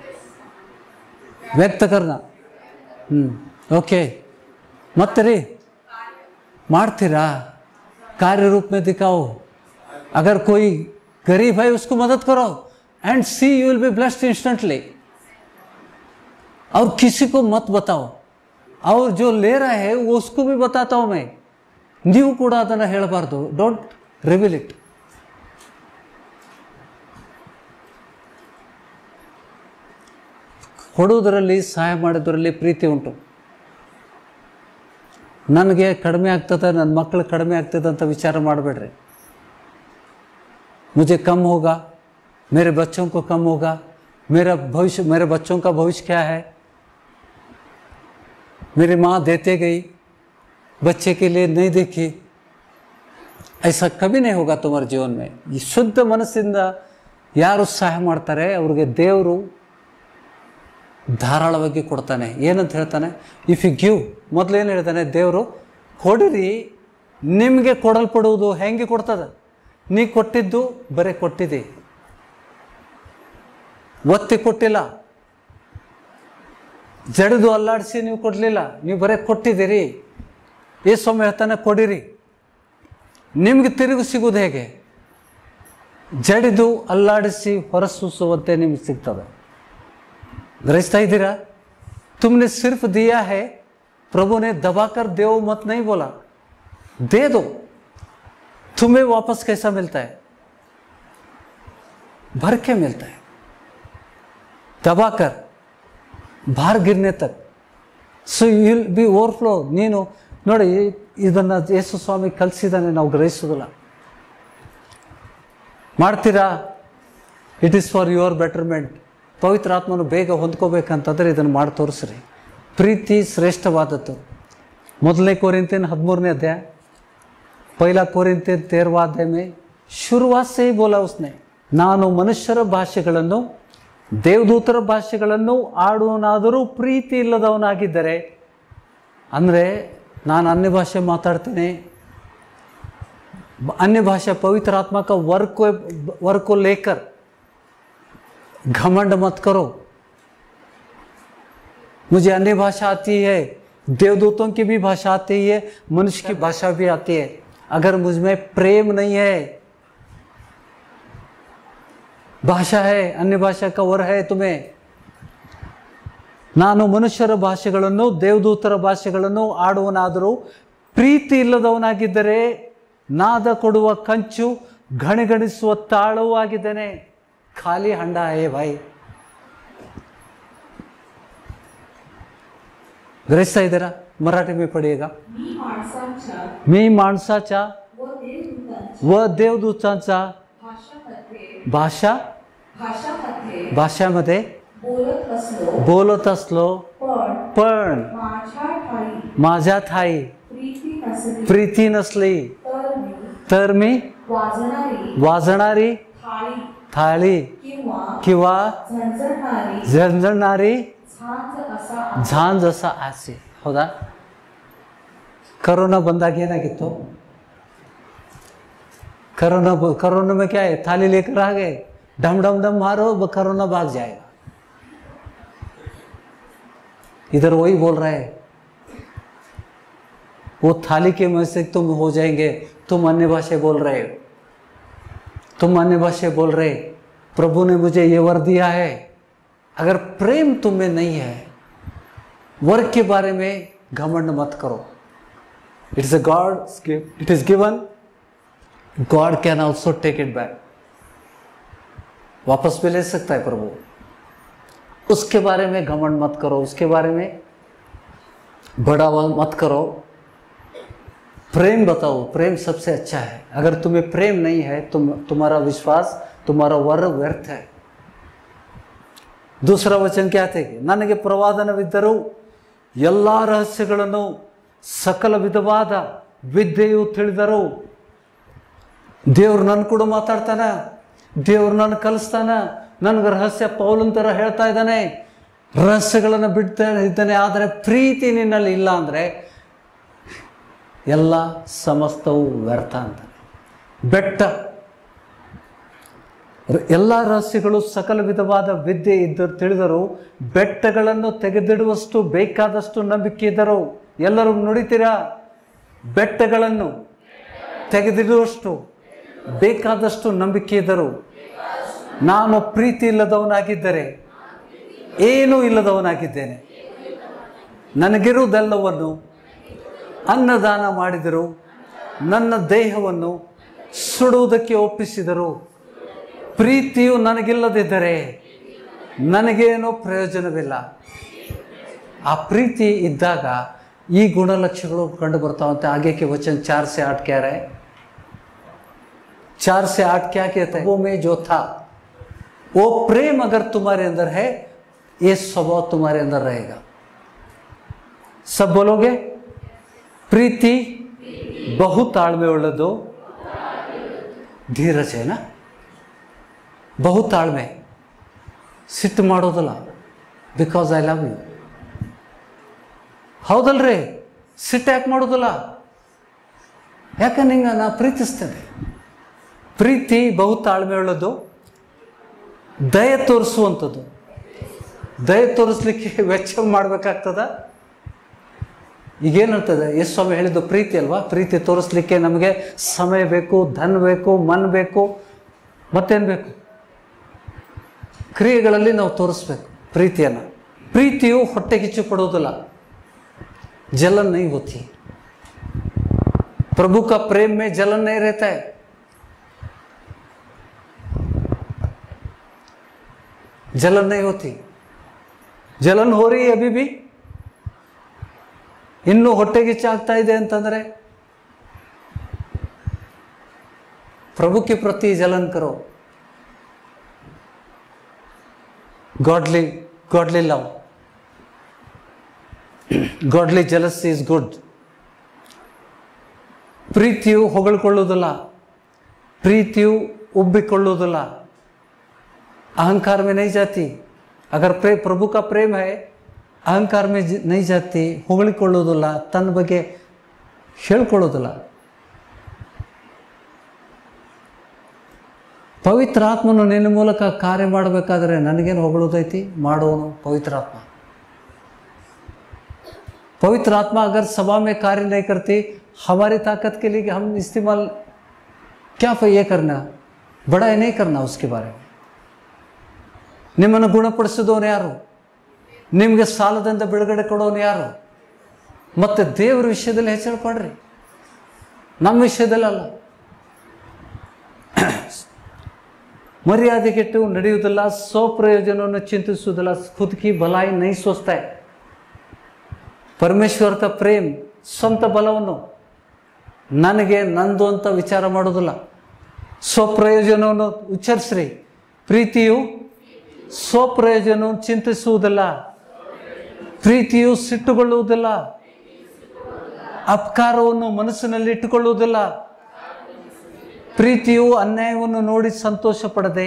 ವ್ಯಕ್ತ ಕರ್ನ. ಹ್ಞೂ ಓಕೆ. ಮತ್ತೆ ರೀ ಮಾಡ್ತೀರಾ? कार्य रूप में दिखाओ. अगर कोई गरीब है उसको मदद करो and see you will be blessed instantly. और किसी को मत बताओ. और जो ले रहा है वो उसको भी बताता हूं मैं. ನೀವು ಕೂಡ ಅದನ್ನು ಹೇಳಬಾರ್ದು. Don't reveal it. ಕೊಡುವುದರಲ್ಲಿ ಸಹಾಯ ಮಾಡೋದರಲ್ಲಿ ಪ್ರೀತಿ ಉಂಟು. ನನಗೆ ಕಡಿಮೆ ಆಗ್ತದೆ, ನನ್ನ ಮಕ್ಕಳು ಕಡಿಮೆ ಆಗ್ತದೆ ಅಂತ ವಿಚಾರ ಮಾಡಬೇಡ್ರಿ. मुझे कम होगा, मेरे बच्चों को कम होगा, मेरा भविष्य, मेरे बच्चों का भविष्य क्या है, मेरी माँ देते गई बच्चे के लिए नहीं देखी. ऐसा कभी नहीं होगा तुम्हारे जीवन में. ಈ ಶುದ್ಧ ಮನಸ್ಸಿಂದ ಯಾರು ಸಹಾಯ ಮಾಡ್ತಾರೆ ಅವ್ರಿಗೆ ದೇವರು ಧಾರಾಳವಾಗಿ ಕೊಡ್ತಾನೆ. ಏನಂತ ಹೇಳ್ತಾನೆ? ಇಫ್ ಯು ಗಿವ್, ಮೊದಲೇನು ಹೇಳ್ತಾನೆ ದೇವರು? ಕೊಡಿರಿ, ನಿಮಗೆ ಕೊಡಲ್ಪಡುವುದು. ಹೆಂಗೆ ಕೊಡ್ತದೆ? ನೀ ಕೊಟ್ಟಿದ್ದು ಬರೀ ಕೊಟ್ಟಿದ್ದಿ, ಒತ್ತಿ ಕೊಟ್ಟಿಲ್ಲ, ಜಡಿದು ಅಲ್ಲಾಡಿಸಿ ನೀವು ಕೊಡಲಿಲ್ಲ, ನೀವು ಬರೀ ಕೊಟ್ಟಿದ್ದೀರಿ. ಈ ಸ್ವಾಮಿ ಹೇಳ್ತಾನೆ ಕೊಡಿರಿ, ನಿಮ್ಗೆ ತಿರುಗು ಸಿಗೋದು ಹೇಗೆ? ಜಡಿದು ಅಲ್ಲಾಡಿಸಿ ಹೊರಸೂಸುವಂತೆ ನಿಮ್ಗೆ ಸಿಗ್ತದೆ. ग्रहिस्ता इधर तुमने सिर्फ दिया है, प्रभु ने दबाकर दो मत नहीं बोला, दे दो. तुम्हें वापस कैसा मिलता है? भर के मिलता है, दबाकर बाहर गिरने तक. So you will be overflow. ನೀನು ನೋಡಿ, ಇದನ್ನು ಯೇಸು ಸ್ವಾಮಿ ಕಲಿಸಿದಾನೆ, ನಾವು ಗ್ರಹಿಸೋದಿಲ್ಲ. ಮಾಡ್ತೀರಾ? It is for your betterment. ಪವಿತ್ರ ಆತ್ಮನು ಬೇಗ ಹೊಂದ್ಕೋಬೇಕಂತಂದರೆ ಇದನ್ನು ಮಾಡಿ ತೋರಿಸ್ರಿ. ಪ್ರೀತಿ ಶ್ರೇಷ್ಠವಾದದ್ದು. ಮೊದಲನೇ कोरिन्थियन हदिमूरನೇ अध्याय, पहला कोरिन्थियन तेरहवां अध्याय में शुरुआत से ही बोला उसने, ನಾನು ಮನುಷ್ಯರ ಭಾಷೆಗಳನ್ನು ದೇವದೂತರ ಭಾಷೆಗಳನ್ನು ಆಡುವನಾದರೂ ಪ್ರೀತಿ ಇಲ್ಲದವನಾಗಿದ್ದರೆ, ಅಂದರೆ ನಾನು अन्य ಭಾಷೆ ಮಾತಾಡ್ತೇನೆ, अन्य भाषा पवित्र आत्मा का वर्क को वर्क को लेकर घमंड मत करो. मुझे अन्य भाषा आती है, देवदूतों की भी भाषा आती है, मनुष्य की भाषा भी आती है. अगर मुझ में प्रेम नहीं है, भाषा है, अन्य भाषा का वर है तुम्हें. ನಾನು ಮನುಷ್ಯರ ಭಾಷೆಗಳನ್ನು ದೇವದೂತರ ಭಾಷೆಗಳನ್ನು ಆಡುವನಾದರೂ ಪ್ರೀತಿ ಇಲ್ಲದವನಾಗಿದ್ದರೆ ನಾದ ಕೊಡುವ ಕಂಚು ಗಣಿಗಣಿಸುವ ತಾಳವೂ ಆಗಿದ್ದೇನೆ. खाली हंडा है भाई. ग्रहिस्ता इधर मराठी में पढ़िएगा. मी माणसांच्या मी माणसाच्या व देवदूतांच्या व देवदूतांचा भाषामध्ये भाषा भाषामध्ये भाषामध्ये बोलत असलो बोलत असलो पण पण माझ्या ठाई माझ्या ठाई प्रीती नसली प्रीती नसली तर मी तर मी वाजणारी वाजणारी थाळी थाळी किंवा किंवा झणझणणारी झणझणणारी झांज असा झांज असा आसे. ಹೌದಾ? करोना ಬಂದಾಗ ಏನಾಗಿತ್ತು? करोना करोना में क्या है? थाली लेकर आ गए, डम डम डम मारो, करोना भाग जाएगा. इधर वही बोल रहा है, वो थाली के में से तुम हो जाएंगे. तुम अन्य भाषा बोल रहे हो, तुम अन्य भाषा बोल रहे. प्रभु ने मुझे ये वर दिया है. अगर प्रेम तुम्हें नहीं है, वर्क के बारे में घमंड मत करो. It is a God gift, it is given God can also take it back, वापस भी ले सकता है प्रभु। उसके बारे में घमंड मत करो, उसके बारे में बढ़ावा मत करो, प्रेम बताओ। प्रेम सबसे अच्छा है। अगर तुम्हें प्रेम नहीं है तुम तुम्हारा विश्वास, तुम्हारा वर व्यर्थ है। दूसरा वचन क्या थे? ನನಗೆ ಪ್ರವಾದನವಿದ್ದರೂ ಎಲ್ಲ ರಹಸ್ಯಗಳನ್ನು ಸಕಲ ವಿಧವಾದ ವಿದ್ಯೆಯು ತಿಳಿದರು। ದೇವ್ರು ನನ್ನ ಕೂಡ ಮಾತಾಡ್ತಾನ, ದೇವ್ರು ನನ್ನ ಕಲಿಸ್ತಾನ, ನನಗೆ ರಹಸ್ಯ ಪೌಲನ್ ಥರ ಹೇಳ್ತಾ ಇದ್ದಾನೆ, ರಹಸ್ಯಗಳನ್ನು ಬಿಡ್ತಾ ಇದ್ದಾನೆ। ಆದರೆ ಪ್ರೀತಿ ನಿನ್ನಲ್ಲಿ ಇಲ್ಲ ಅಂದರೆ ಎಲ್ಲ ಸಮಸ್ತವು ವ್ಯರ್ಥ ಅಂತ। ಬೆಟ್ಟ ಎಲ್ಲ ರಹಸ್ಯಗಳು ಸಕಲ ವಿಧವಾದ ವಿದ್ಯೆ ಇದ್ದರು ತಿಳಿದರು, ಬೆಟ್ಟಗಳನ್ನು ತೆಗೆದಿಡುವಷ್ಟು ಬೇಕಾದಷ್ಟು ನಂಬಿಕೆ ಇದ್ದರು। ಎಲ್ಲರೂ ನುಡಿತೀರಾ? ಬೆಟ್ಟಗಳನ್ನು ತೆಗೆದಿಡುವಷ್ಟು ಬೇಕಾದಷ್ಟು ನಂಬಿಕೆ ಇದ್ದರು। ನಾನು ಪ್ರೀತಿ ಇಲ್ಲದವನಾಗಿದ್ದರೆ ಏನೂ ಇಲ್ಲದವನಾಗಿದ್ದೇನೆ, ನನಗಿರುವುದೆಲ್ಲವನ್ನು ಅನ್ನದಾನ ಮಾಡಿದರು, ನನ್ನ ದೇಹವನ್ನು ಸುಡುವುದಕ್ಕೆ ಒಪ್ಪಿಸಿದರು। ಪ್ರೀತಿಯು ನನಗಿಲ್ಲದಿದ್ದರೆ ನನಗೇನೋ ಪ್ರಯೋಜನವಿಲ್ಲ। ಆ ಪ್ರೀತಿ ಇದ್ದಾಗ ಈ ಗುಣಲಕ್ಷಣಗಳು ಕಂಡು ಬರ್ತಾವಂತೆ। आगे के वचन चार से आठ कह रहे हैं, चार से आठ क्या कहते हैं? वो में जो था वो प्रेम अगर तुम्हारे अंदर है, ये स्वभाव तुम्हारे अंदर रहेगा। सब बोलोगे? प्रीति ಬಹು ತಾಳ್ಮೆ ಉಳ್ಳದು, ಧೀರಜ ಏನ, ಬಹು ತಾಳ್ಮೆ, ಸಿಟ್ಟು ಮಾಡೋದಲ್ಲ, ಬಿಕಾಸ್ ಐ ಲವ್ ಯು। ಹೌದಲ್ರಿ? ಸಿಟ್ಟು ಯಾಕೆ ಮಾಡೋದಿಲ್ಲ? ಯಾಕೆ ನಿಂಗೆ ನಾ ಪ್ರೀತಿಸ್ತೇನೆ। ಪ್ರೀತಿ ಬಹು ತಾಳ್ಮೆ ಉಳ್ಳದು, ದಯೆ ತೋರಿಸುವಂಥದ್ದು। ದಯೆ ತೋರಿಸ್ಲಿಕ್ಕೆ ವೆಚ್ಚ ಮಾಡಬೇಕಾಗ್ತದ? ಈಗೇನಿರ್ತದೆ? ಯೇಸು ಸ್ವಾಮಿ ಹೇಳಿದ್ದು ಪ್ರೀತಿ ಅಲ್ವಾ? ಪ್ರೀತಿ ತೋರಿಸ್ಲಿಕ್ಕೆ ನಮಗೆ ಸಮಯ ಬೇಕು, ಧನ ಬೇಕು, ಮನ್ ಬೇಕು, ಮತ್ತೇನು ಬೇಕು? ಕ್ರಿಯೆಗಳಲ್ಲಿ ನಾವು ತೋರಿಸ್ಬೇಕು ಪ್ರೀತಿಯನ್ನು। ಪ್ರೀತಿಯು ಹೊಟ್ಟೆ ಕಿಚ್ಚು ಪಡೋದಿಲ್ಲ, जलन नहीं होती। प्रभु का प्रेम में जलन नहीं रहता है। जलन नहीं होती। जलन हो रही है अभी भी, ಇನ್ನೂ ಹೊಟ್ಟೆಗೆ ಚಾಗ್ತಾ ಇದೆ ಅಂತಂದ್ರೆ प्रभु के प्रति जलन करो। godly godly love, godly jealousy is good। ಪ್ರೀತಿಯು ಹೊಗಳಿಕೊಳ್ಳುವುದಿಲ್ಲ, ಪ್ರೀತಿಯು ಉಬ್ಬಿಕೊಳ್ಳುವುದಿಲ್ಲ, अहंकार में नहीं जाती। अगर प्रे प्रभु का प्रेम है, अहंकार में नहीं जाती, ಹೊಗಳಿಕೊಳ್ಳುವುದಿಲ್ಲ, ತನ್ನ ಬಗ್ಗೆ ಹೇಳ್ಕೊಳ್ಳೋದಿಲ್ಲ। ಪವಿತ್ರ ಆತ್ಮನು ನಿನ್ನ ಮೂಲಕ ಕಾರ್ಯ ಮಾಡಬೇಕಾದ್ರೆ ನನಗೇನು ಹೊಗಳೋದೈತಿ? ಮಾಡೋನು ಪವಿತ್ರಾತ್ಮ। पवित्र आत्मा अगर सभा में कार्य नहीं करती, हमारी ताकत के लिए हम इस्तेमाल क्या ये करना, बड़ा नहीं करना उसके बारे में। ನಿಮ್ಮನ್ನು ಗುಣಪಡಿಸಿದವನು ಯಾರು? ನಿಮಗೆ ಸಾಲದಿಂದ ಬಿಡುಗಡೆ ಕೊಡೋನು ಯಾರು? ಮತ್ತೆ ದೇವರ ವಿಷಯದಲ್ಲಿ ಹೆಚ್ಚಳ ಪಡ್ರಿ, ನಮ್ಮ ವಿಷಯದಲ್ಲಿ ಅಲ್ಲ। ಮರ್ಯಾದೆ ಕೆಟ್ಟು ನಡೆಯುವುದಿಲ್ಲ, ಸ್ವಪ್ರಯೋಜನವನ್ನು ಚಿಂತಿಸುವುದಿಲ್ಲ, ಖುದ್ ಕಿ ಭಲಾಯಿ ನೈ ಸೋಚ್ತಾ है। ಪರಮೇಶ್ವರ ತ ಪ್ರೇಮ್ ಸ್ವಂತ ಬಲವನ್ನು ನನಗೆ ನಂದು ಅಂತ ವಿಚಾರ ಮಾಡೋದಿಲ್ಲ, ಸ್ವಪ್ರಯೋಜನವನ್ನು ಉಚ್ಚರಿಸ್ರಿ। ಪ್ರೀತಿಯು ಸ್ವಪ್ರಯೋಜನವನ್ನು ಚಿಂತಿಸುವುದಿಲ್ಲ, ಪ್ರೀತಿಯು ಸಿಟ್ಟುಗೊಳ್ಳುವುದಿಲ್ಲ, ಅಪಕಾರವನ್ನು ಮನಸ್ಸಿನಲ್ಲಿ ಇಟ್ಟುಕೊಳ್ಳುವುದಿಲ್ಲ, ಪ್ರೀತಿಯು ಅನ್ಯಾಯವನ್ನು ನೋಡಿ ಸಂತೋಷ ಪಡದೆ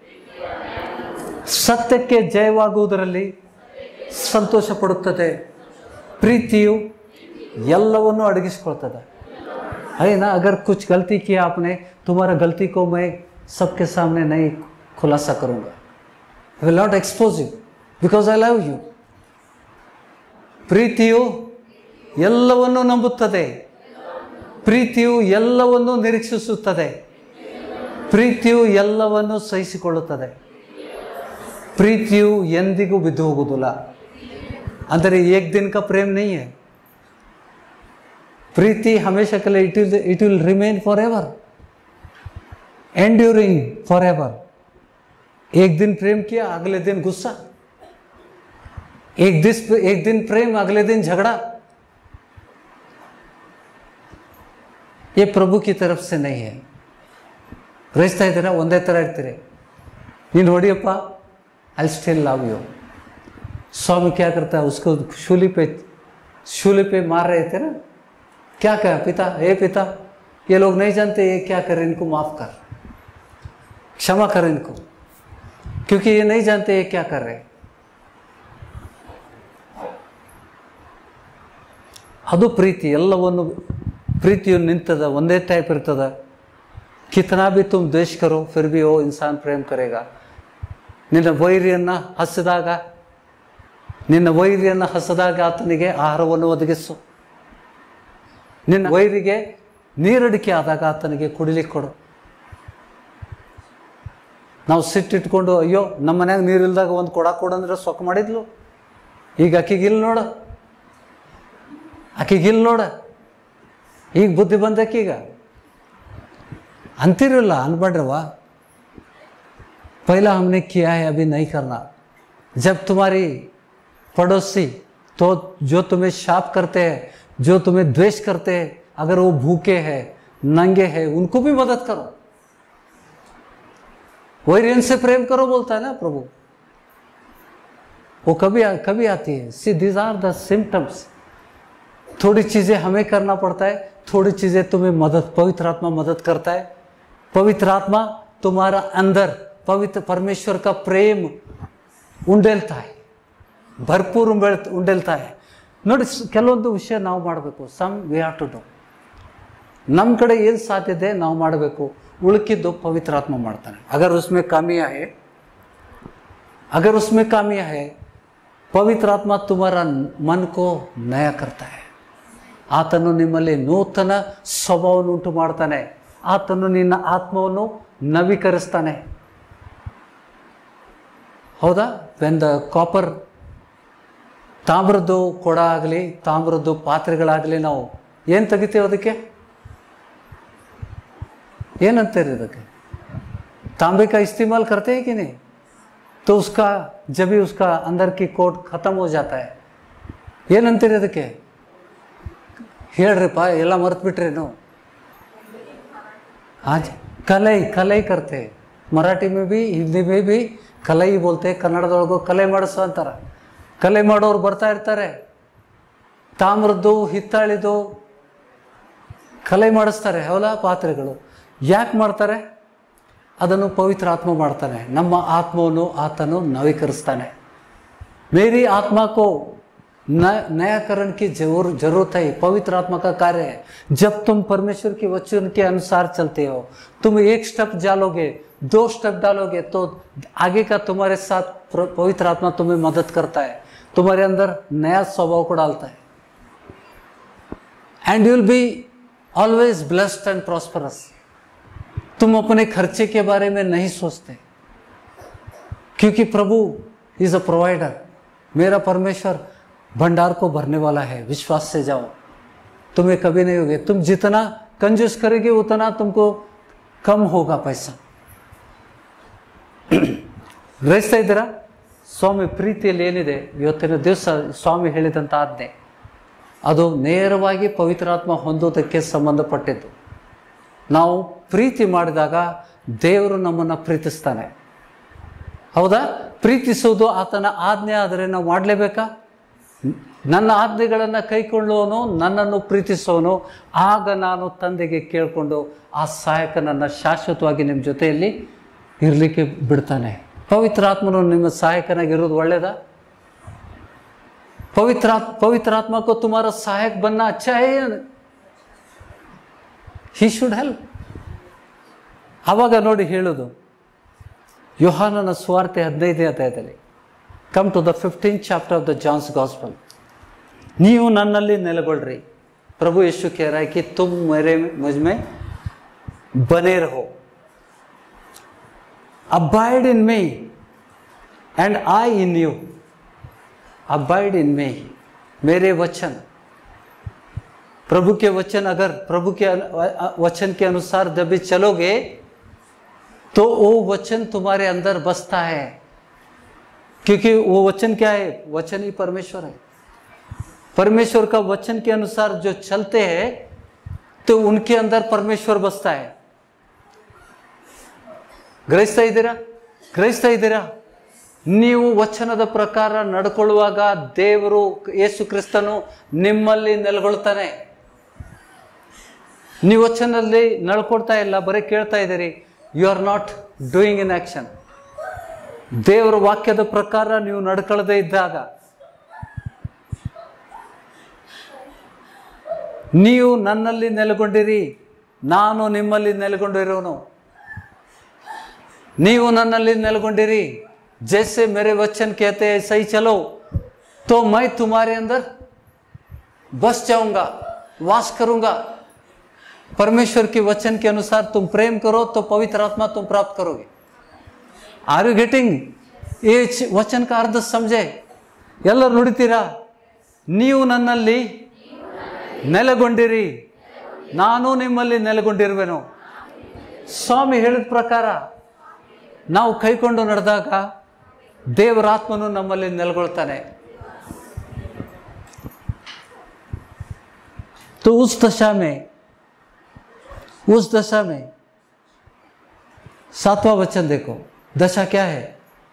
ಸತ್ಯಕ್ಕೆ ಜಯವಾಗುವುದರಲ್ಲಿ ಸಂತೋಷ ಪಡುತ್ತದೆ। प्रीतियु ಎಲ್ಲವನ್ನು ಅಡಗಿಸಿಕೊಳ್ಳುತ್ತದೆ। है ना? अगर कुछ गलती किया आपने, तुम्हारा गलती को मैं सबके सामने नहीं खुलासा करूंगा। I will not expose you because I love you। ಪ್ರೀತಿಯು ಎಲ್ಲವನ್ನು ನಂಬುತ್ತದೆ, ಪ್ರೀತಿಯು ಎಲ್ಲವನ್ನು ನಿರೀಕ್ಷಿಸುತ್ತದೆ, ಪ್ರೀತಿಯು ಎಲ್ಲವನ್ನು ಸಹಿಸಿಕೊಳ್ಳುತ್ತದೆ, ಪ್ರೀತಿಯು ಎಂದಿಗೂ ಬಿದ್ದು ಹೋಗುವುದಿಲ್ಲ। ಅಂದರೆ एक दिन का प्रेम नहीं है, प्रीति हमेशा के लिए it will it will remain for ever. Enduring for ever. एक दिन प्रेम किया, अगले दिन गुस्सा, एक दिन एक दिन प्रेम, अगले दिन झगड़ा। ये प्रभु की तरफ से नहीं है। ಗ್ರಹಿಸ್ತಾ ಇದ್ದೀರಾ? ಒಂದೇ ಥರ ಇರ್ತೀರಿ, ನೀನು ಹೊಡಿಯಪ್ಪ, आई स्टिल लव यू। स्वामी क्या करता है, उसको शूली पे शूली पे मार रहे थे ना, क्या कहा, पिता, हे पिता, ये लोग नहीं जानते ये क्या कर, इनको माफ कर, क्षमा कर इनको, क्योंकि ये नहीं जानते ये क्या कर रहे। ಅದು ಪ್ರೀತಿ, ಎಲ್ಲವನ್ನು ಪ್ರೀತಿಯು ನಿಂತದ, ಒಂದೇ ಟೈಪ್ ಇರ್ತದ। कितना भी तुम द्वेष करो फिर भी वो इंसान प्रेम करेगा। ನಿನ್ನ ವೈರಿಯನ್ನ ಹಸಿದಾಗ ನಿನ್ನ ವೈರಿಯನ್ನ ಹಸಿದಾಗ ಆತನಿಗೆ ಆಹಾರವನ್ನು ಒದಗಿಸು, ನಿನ್ನ ವೈರಿಗೆ ನೀರಡಿಕೆ ಆದಾಗ ಆತನಿಗೆ ಕುಡಿಲಿಕ್ಕೆ ಕೊಡು। ನಾವು ಸಿಟ್ಟಿಟ್ಕೊಂಡು ಅಯ್ಯೋ ನಮ್ಮ ಮನ್ಯಾಗ ನೀರಿಲ್ದಾಗ ಒಂದು ಕೊಡ ಕೊಡಂದ್ರೆ ಸೊಕ್ಕ ಮಾಡಿದ್ಲು, ಈಗ ಆಕಿಗಿಲ್ ನೋಡ, ಆಕಿಗಿಲ್ ನೋಡ, ಈಗ ಬುದ್ಧಿ ಬಂದಕ್ಕೀಗ ಅಂತಿರಲ್ಲ, ಅನ್ಬೇಡ್ರವಾ। पहला हमने किया है, अभी नहीं करना। जब तुम्हारी पड़ोसी तो जो तुम्हें शाप करते हैं, जो तुम्हें द्वेष करते हैं, अगर वो भूखे हैं, नंगे हैं, उनको भी मदद करो। वैरियन से प्रेम करो बोलता है ना प्रभु। वो कभी कभी आती है। See these are the symptoms. थोड़ी चीजें हमें करना पड़ता है, थोड़ी चीजें तुम्हें मदद, पवित्र आत्मा मदद करता है। पवित्र आत्मा तुम्हारा अंदर पवित्र परमेश्वर का प्रेम ಉಂಡೆಲ್ತಾ है, ಭರ್ಪೂರ್ ಉಂಡೆಲ್ತಾ है। ನೋಡಿ, ಕೆಲವೊಂದು ವಿಷಯ ನಾವು ಮಾಡಬೇಕು, some we have to do. ನಮ್ಮ ಕಡೆ ಏನು ಸಾಧ್ಯತೆ ನಾವು ಮಾಡಬೇಕು, ಉಳುಕಿದ್ದು ಪವಿತ್ರಾತ್ಮ ಮಾಡ್ತಾನೆ। अगर उसमें कामियां है अगर उसमें कामियां है पवित्र आत्मा तुम्हारा मन को नया करता है। ಆತನು ನಿಮ್ಮಲ್ಲಿ ನೂತನ ಸ್ವಭಾವವನ್ನು ಉಂಟು ಮಾಡ್ತಾನೆ, ಆತನು ನಿನ್ನ ಆತ್ಮವನ್ನು ನವೀಕರಿಸ್ತಾನೆ। ಹೌದಾ? ವೆನ್ ದ ಕಾಪರ್, ತಾಮ್ರದ್ದು ಕೊಡ ಆಗಲಿ, ತಾಮ್ರದ್ದು ಪಾತ್ರೆಗಳಾಗಲಿ, ನಾವು ಏನು ತೆಗಿತೀವಿ ಅದಕ್ಕೆ, ಏನಂತೀರಿ ಅದಕ್ಕೆ? तांबे का इस्तेमाल करते हैं कि नहीं? तो उसका जब भी उसका अंदर की कोट खत्म हो जाता है, ಏನಂತೀರಿ ಅದಕ್ಕೆ? ಹೇಳ್ರಿಪ್ಪ, ಎಲ್ಲ ಮರ್ತು ಬಿಟ್ರೇನು? हाँ जी, कलई कलई करते, मराठी में भी हिंदी में भी ಕಲೈ बोलते, ಕನ್ನಡದೊಳಗೂ ಕಲೆ ಮಾಡಿಸೋ ಅಂತಾರೆ। ಕಲೆ ಮಾಡೋರು ಬರ್ತಾ ಇರ್ತಾರೆ, ತಾಮ್ರದ್ದು ಹಿತ್ತಾಳಿದು ಕಲೆ ಮಾಡಿಸ್ತಾರೆ, ಹೌದಾ? ಪಾತ್ರೆಗಳು ಯಾಕೆ ಮಾಡ್ತಾರೆ? ಅದನ್ನು ಪವಿತ್ರ ಆತ್ಮ ಮಾಡ್ತಾನೆ, ನಮ್ಮ ಆತ್ಮವನ್ನು ಆತನು ನವೀಕರಿಸ್ತಾನೆ। ಮೇರಿ ಆತ್ಮ ಕೋ नयाकरण की जरूर जरूरत है, पवित्र आत्मा का कार्य है। जब तुम परमेश्वर के वचन के अनुसार चलते हो, तुम एक स्टेप डालोगे, दो स्टेप डालोगे, तो आगे का तुम्हारे साथ पवित्र आत्मा तुम्हें मदद करता है, तुम्हारे अंदर नया स्वभाव को डालता है। And you will be always blessed and prosperous. तुम अपने खर्चे के बारे में नहीं सोचते, क्योंकि प्रभु इज अ प्रोवाइडर। मेरा परमेश्वर भंडार को भरने वाला है, विश्वास से जाओ, तुम्हें कभी नहीं होगे। तुम जितना कंजूस करोगे उतना तुमको कम होगा पैसा। ಗ್ರಹಿಸ್ತಾ ಇದ್ದೀರಾ? ಸ್ವಾಮಿ ಪ್ರೀತಿಯಲ್ಲಿ ಏನಿದೆ, ಇವತ್ತಿನ ದಿವಸ ಸ್ವಾಮಿ ಹೇಳಿದಂಥ ಆಜ್ಞೆ ಅದು ನೇರವಾಗಿ ಪವಿತ್ರಾತ್ಮ ಹೊಂದೋದಕ್ಕೆ ಸಂಬಂಧಪಟ್ಟಿದ್ದು। ನಾವು ಪ್ರೀತಿ ಮಾಡಿದಾಗ ದೇವರು ನಮ್ಮನ್ನು ಪ್ರೀತಿಸ್ತಾನೆ, ಹೌದಾ? ಪ್ರೀತಿಸುವುದು ಆತನ ಆಜ್ಞೆ ಆದರೆ ನಾವು ಮಾಡಲೇಬೇಕಾ? ನನ್ನ ಆಜ್ಞೆಗಳನ್ನು ಕೈಕೊಳ್ಳುವನು ನನ್ನನ್ನು ಪ್ರೀತಿಸುವನು, ಆಗ ನಾನು ತಂದೆಗೆ ಕೇಳಿಕೊಂಡು ಆ ಸಹಾಯಕನನ್ನು ಶಾಶ್ವತವಾಗಿ ನಿಮ್ಮ ಜೊತೆಯಲ್ಲಿ ಇರಲಿಕ್ಕೆ ಬಿಡ್ತಾನೆ। ಪವಿತ್ರಾತ್ಮನು ನಿಮ್ಮ ಸಹಾಯಕನಾಗಿರೋದು ಒಳ್ಳೆಯದಾ? पवित्र पवित्र आत्मा को तुम्हारा सहायक बनना अच्छा है, ही शुड हेल्प। ಆವಾಗ ನೋಡಿ ಹೇಳೋದು ಯೋಹಾನನ ಸುವಾರ್ತೆ ಹದಿನೈದನೇ ಅಧ್ಯಾಯದಲ್ಲಿ, come to the fifteen chapter of the John's gospel. ನೀವು ನನ್ನಲ್ಲಿ ನೆಲೆಗೊಳ್ಳ್ರಿ, ಪ್ರಭು ಯೇಸು कह रहा है कि तुम मेरे मुझ में बने रहो, abide in me and I in you, abide in me। मेरे वचन, प्रभु के वचन, अगर प्रभु के वचन के अनुसार जब भी चलोगे तो वो वचन तुम्हारे अंदर बसता है, क्योंकि वो वचन क्या है? वचन ही परमेश्वर है। परमेश्वर का वचन के अनुसार जो चलते हैं तो उनके अंदर परमेश्वर बसता है। ಗ್ರಹಿಸ್ತಾ ಇದ್ದೀರಾ? ಗ್ರಹಿಸ್ತಾ ಇದ್ದೀರಾ? ನೀವು ವಚನದ ಪ್ರಕಾರ ನಡ್ಕೊಳ್ಳುವಾಗ ದೇವರು ಯೇಸು ಕ್ರಿಸ್ತನು ನಿಮ್ಮಲ್ಲಿ ನೆಲೆಗೊಳ್ತಾನೆ. ನೀವು ವಚನದಲ್ಲಿ ನಡ್ಕೊಳ್ತಾ ಇಲ್ಲ, ಬರೀ ಕೇಳ್ತಾ ಇದ್ದೀರಿ. You are not doing in action. ದೇವರ ವಾಕ್ಯದ ಪ್ರಕಾರ ನೀವು ನಡ್ಕೊಳ್ಳದೆ ಇದ್ದಾಗ, ನೀವು ನನ್ನಲ್ಲಿ ನೆಲೆಗೊಂಡಿರಿ, ನಾನು ನಿಮ್ಮಲ್ಲಿ ನೆಲೆಗೊಂಡಿರೋನು. ನೀವು ನನ್ನಲ್ಲಿ ನೆಲೆಗೊಂಡಿರಿ, जैसे मेरे वचन कहते हैं सही चलो, तो मैं तुम्हारे अंदर बस जाऊंगा, वास करूंगा. परमेश्वर के वचन के अनुसार तुम प्रेम करो तो पवित्र आत्मा तुम प्राप्त करोगे. Are you getting? ये वचन का अर्थ समझे? ಎಲ್ಲರೂ ನುಡಿತೀರಾ? ನೀವು ನನ್ನಲ್ಲಿ ನೆಲೆಗೊಂಡಿರಿ, ನಾನು ನಿಮ್ಮಲ್ಲಿ ನೆಲೆಗೊಂಡಿರುವೆನು. ಸ್ವಾಮಿ ಹೇಳಿದ ಪ್ರಕಾರ ನಾವು ಕೈಕೊಂಡು ನಡೆದಾಗ ದೇವರ ಆತ್ಮನು ನಮ್ಮಲ್ಲಿ ನೆಲೆಗೊಳ್ತಾನೆ. तो उस दशा में उस दशा में सातवां वचन देखो, दशा क्या है?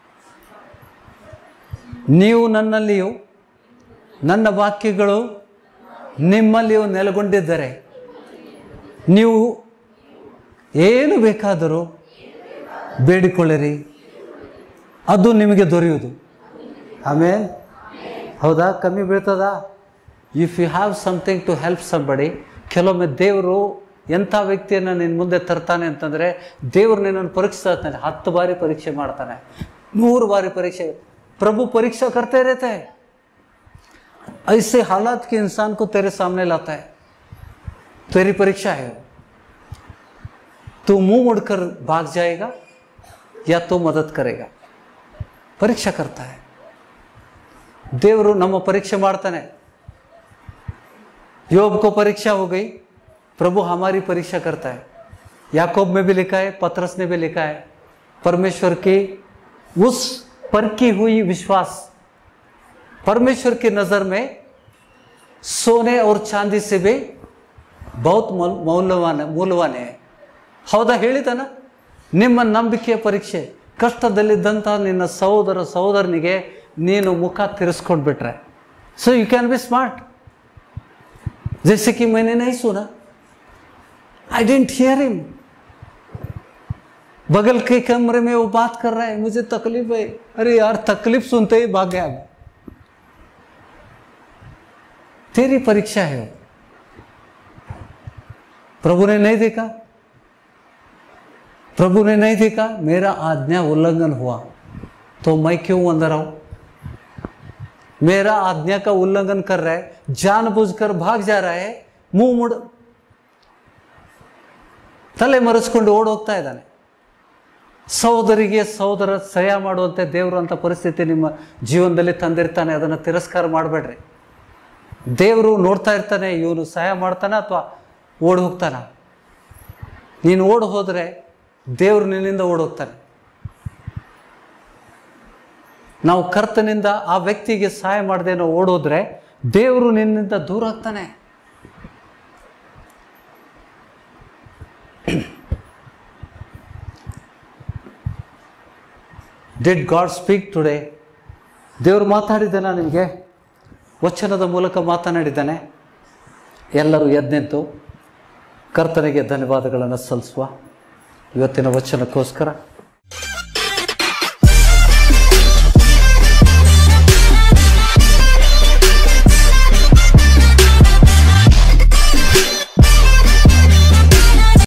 ನೀವು ನನ್ನಲ್ಲಿಯೂ ನನ್ನ ವಾಕ್ಯಗಳು ನಿಮ್ಮಲ್ಲಿಯೂ ನೆಲೆಗೊಂಡಿದ್ದರೆ ನೀವು ಏನು ಬೇಕಾದರೂ ಬೇಡಿಕೊಳ್ಳಿರಿ, ಅದು ನಿಮಗೆ ದೊರೆಯುವುದು. ಆಮೇಲೆ ಹೌದಾ? ಕಮ್ಮಿ ಬೀಳ್ತದ? If you have something to help somebody, ಕೆಲವೊಮ್ಮೆ ದೇವರು ಎಂಥ ವ್ಯಕ್ತಿಯನ್ನು ನಿನ್ನ ಮುಂದೆ ತರ್ತಾನೆ ಅಂತಂದರೆ ದೇವರು ನಿನ್ನನ್ನು ಪರೀಕ್ಷಿಸ್ತಾನೆ. ಹತ್ತು ಬಾರಿ ಪರೀಕ್ಷೆ ಮಾಡ್ತಾನೆ, ನೂರು ಬಾರಿ ಪರೀಕ್ಷೆ. प्रभु परीक्षा करते रहते हैं. ऐसे हालात के इंसान को तेरे सामने लाता है. तेरी परीक्षा है. तू मुंह मुड़कर भाग जाएगा या तो मदद करेगा. परीक्षा करता है ದೇವರು. ನಮ್ಮ ಪರೀಕ್ಷೆ ಮಾಡ್ತಾನೆ. योब को परीक्षा हो गई, प्रभु हमारी परीक्षा करता है. याकूब में भी लिखा है, पतरस ने भी लिखा है, परमेश्वर की उस परखी हुई विश्वास परमेश्वर की नजर में सोने और चांदी से भी बहुत ಮೌಲ್ಯವಾನ ಮೂಲವಾನ್ है. ಹೌದಾ? ಹೇಳಿದಾನ? ನಿಮ್ಮ ನಂಬಿಕೆಯ ಪರೀಕ್ಷೆ. ಕಷ್ಟದಲ್ಲಿದ್ದಂಥ ನಿನ್ನ ಸಹೋದರ ಸಹೋದರನಿಗೆ ನೀನು ಮುಖ ತಿರ್ಸ್ಕೊಂಡು ಬಿಟ್ರೆ, so you can be smart. जैसे कि मैंने नहीं सुना, आई डिडंट हियर हिम, बगल के कमरे में वो बात कर रहा है, मुझे तकलीफ है. अरे यार, तकलीफ सुनते ही भाग गया. तेरी परीक्षा है. प्रभु ने नहीं देखा, प्रभु ने नहीं देखा मेरा आज्ञा उल्लंघन हुआ तो मैं क्यों अंदर आऊं? मेरा आज्ञा का उल्लंघन कर रहा है, जानबूझकर भाग जा रहा है, मुंह मुड़ ತಲೆ ಮರೆಸ್ಕೊಂಡು ಓಡ್ ಹೋಗ್ತಾ ಇದ್ದಾನೆ. ಸಹೋದರಿಗೆ ಸಹೋದರ ಸಹಾಯ ಮಾಡುವಂತೆ ದೇವರು ಅಂತ ಪರಿಸ್ಥಿತಿ ನಿಮ್ಮ ಜೀವನದಲ್ಲಿ ತಂದಿರ್ತಾನೆ. ಅದನ್ನು ತಿರಸ್ಕಾರ ಮಾಡಬೇಡ್ರಿ. ದೇವರು ನೋಡ್ತಾ ಇರ್ತಾನೆ, ಇವನು ಸಹಾಯ ಮಾಡ್ತಾನ ಅಥವಾ ಓಡ್ ಹೋಗ್ತಾನ. ನೀನು ಓಡ್ ಹೋದರೆ ದೇವರು ನಿನ್ನಿಂದ ಓಡ್ ಹೋಗ್ತಾನೆ. ನಾವು ಕರ್ತನಿಂದ ಆ ವ್ಯಕ್ತಿಗೆ ಸಹಾಯ ಮಾಡದೆ ನಾವು ಓಡೋದ್ರೆ ದೇವರು ನಿನ್ನಿಂದ ದೂರ ಆಗ್ತಾನೆ. Did God speak today? ದೇವರು ಮಾತಾಡಿದ್ದಾನ ನಿಮಗೆ? ವಚನದ ಮೂಲಕ ಮಾತನಾಡಿದ್ದಾನೆ. ಎಲ್ಲರೂ ಎದ್ನೆದ್ದು ಕರ್ತನಿಗೆ ಧನ್ಯವಾದಗಳನ್ನು ಸಲ್ಲಿಸುವ. ಇವತ್ತಿನ ವಚನಕ್ಕೋಸ್ಕರ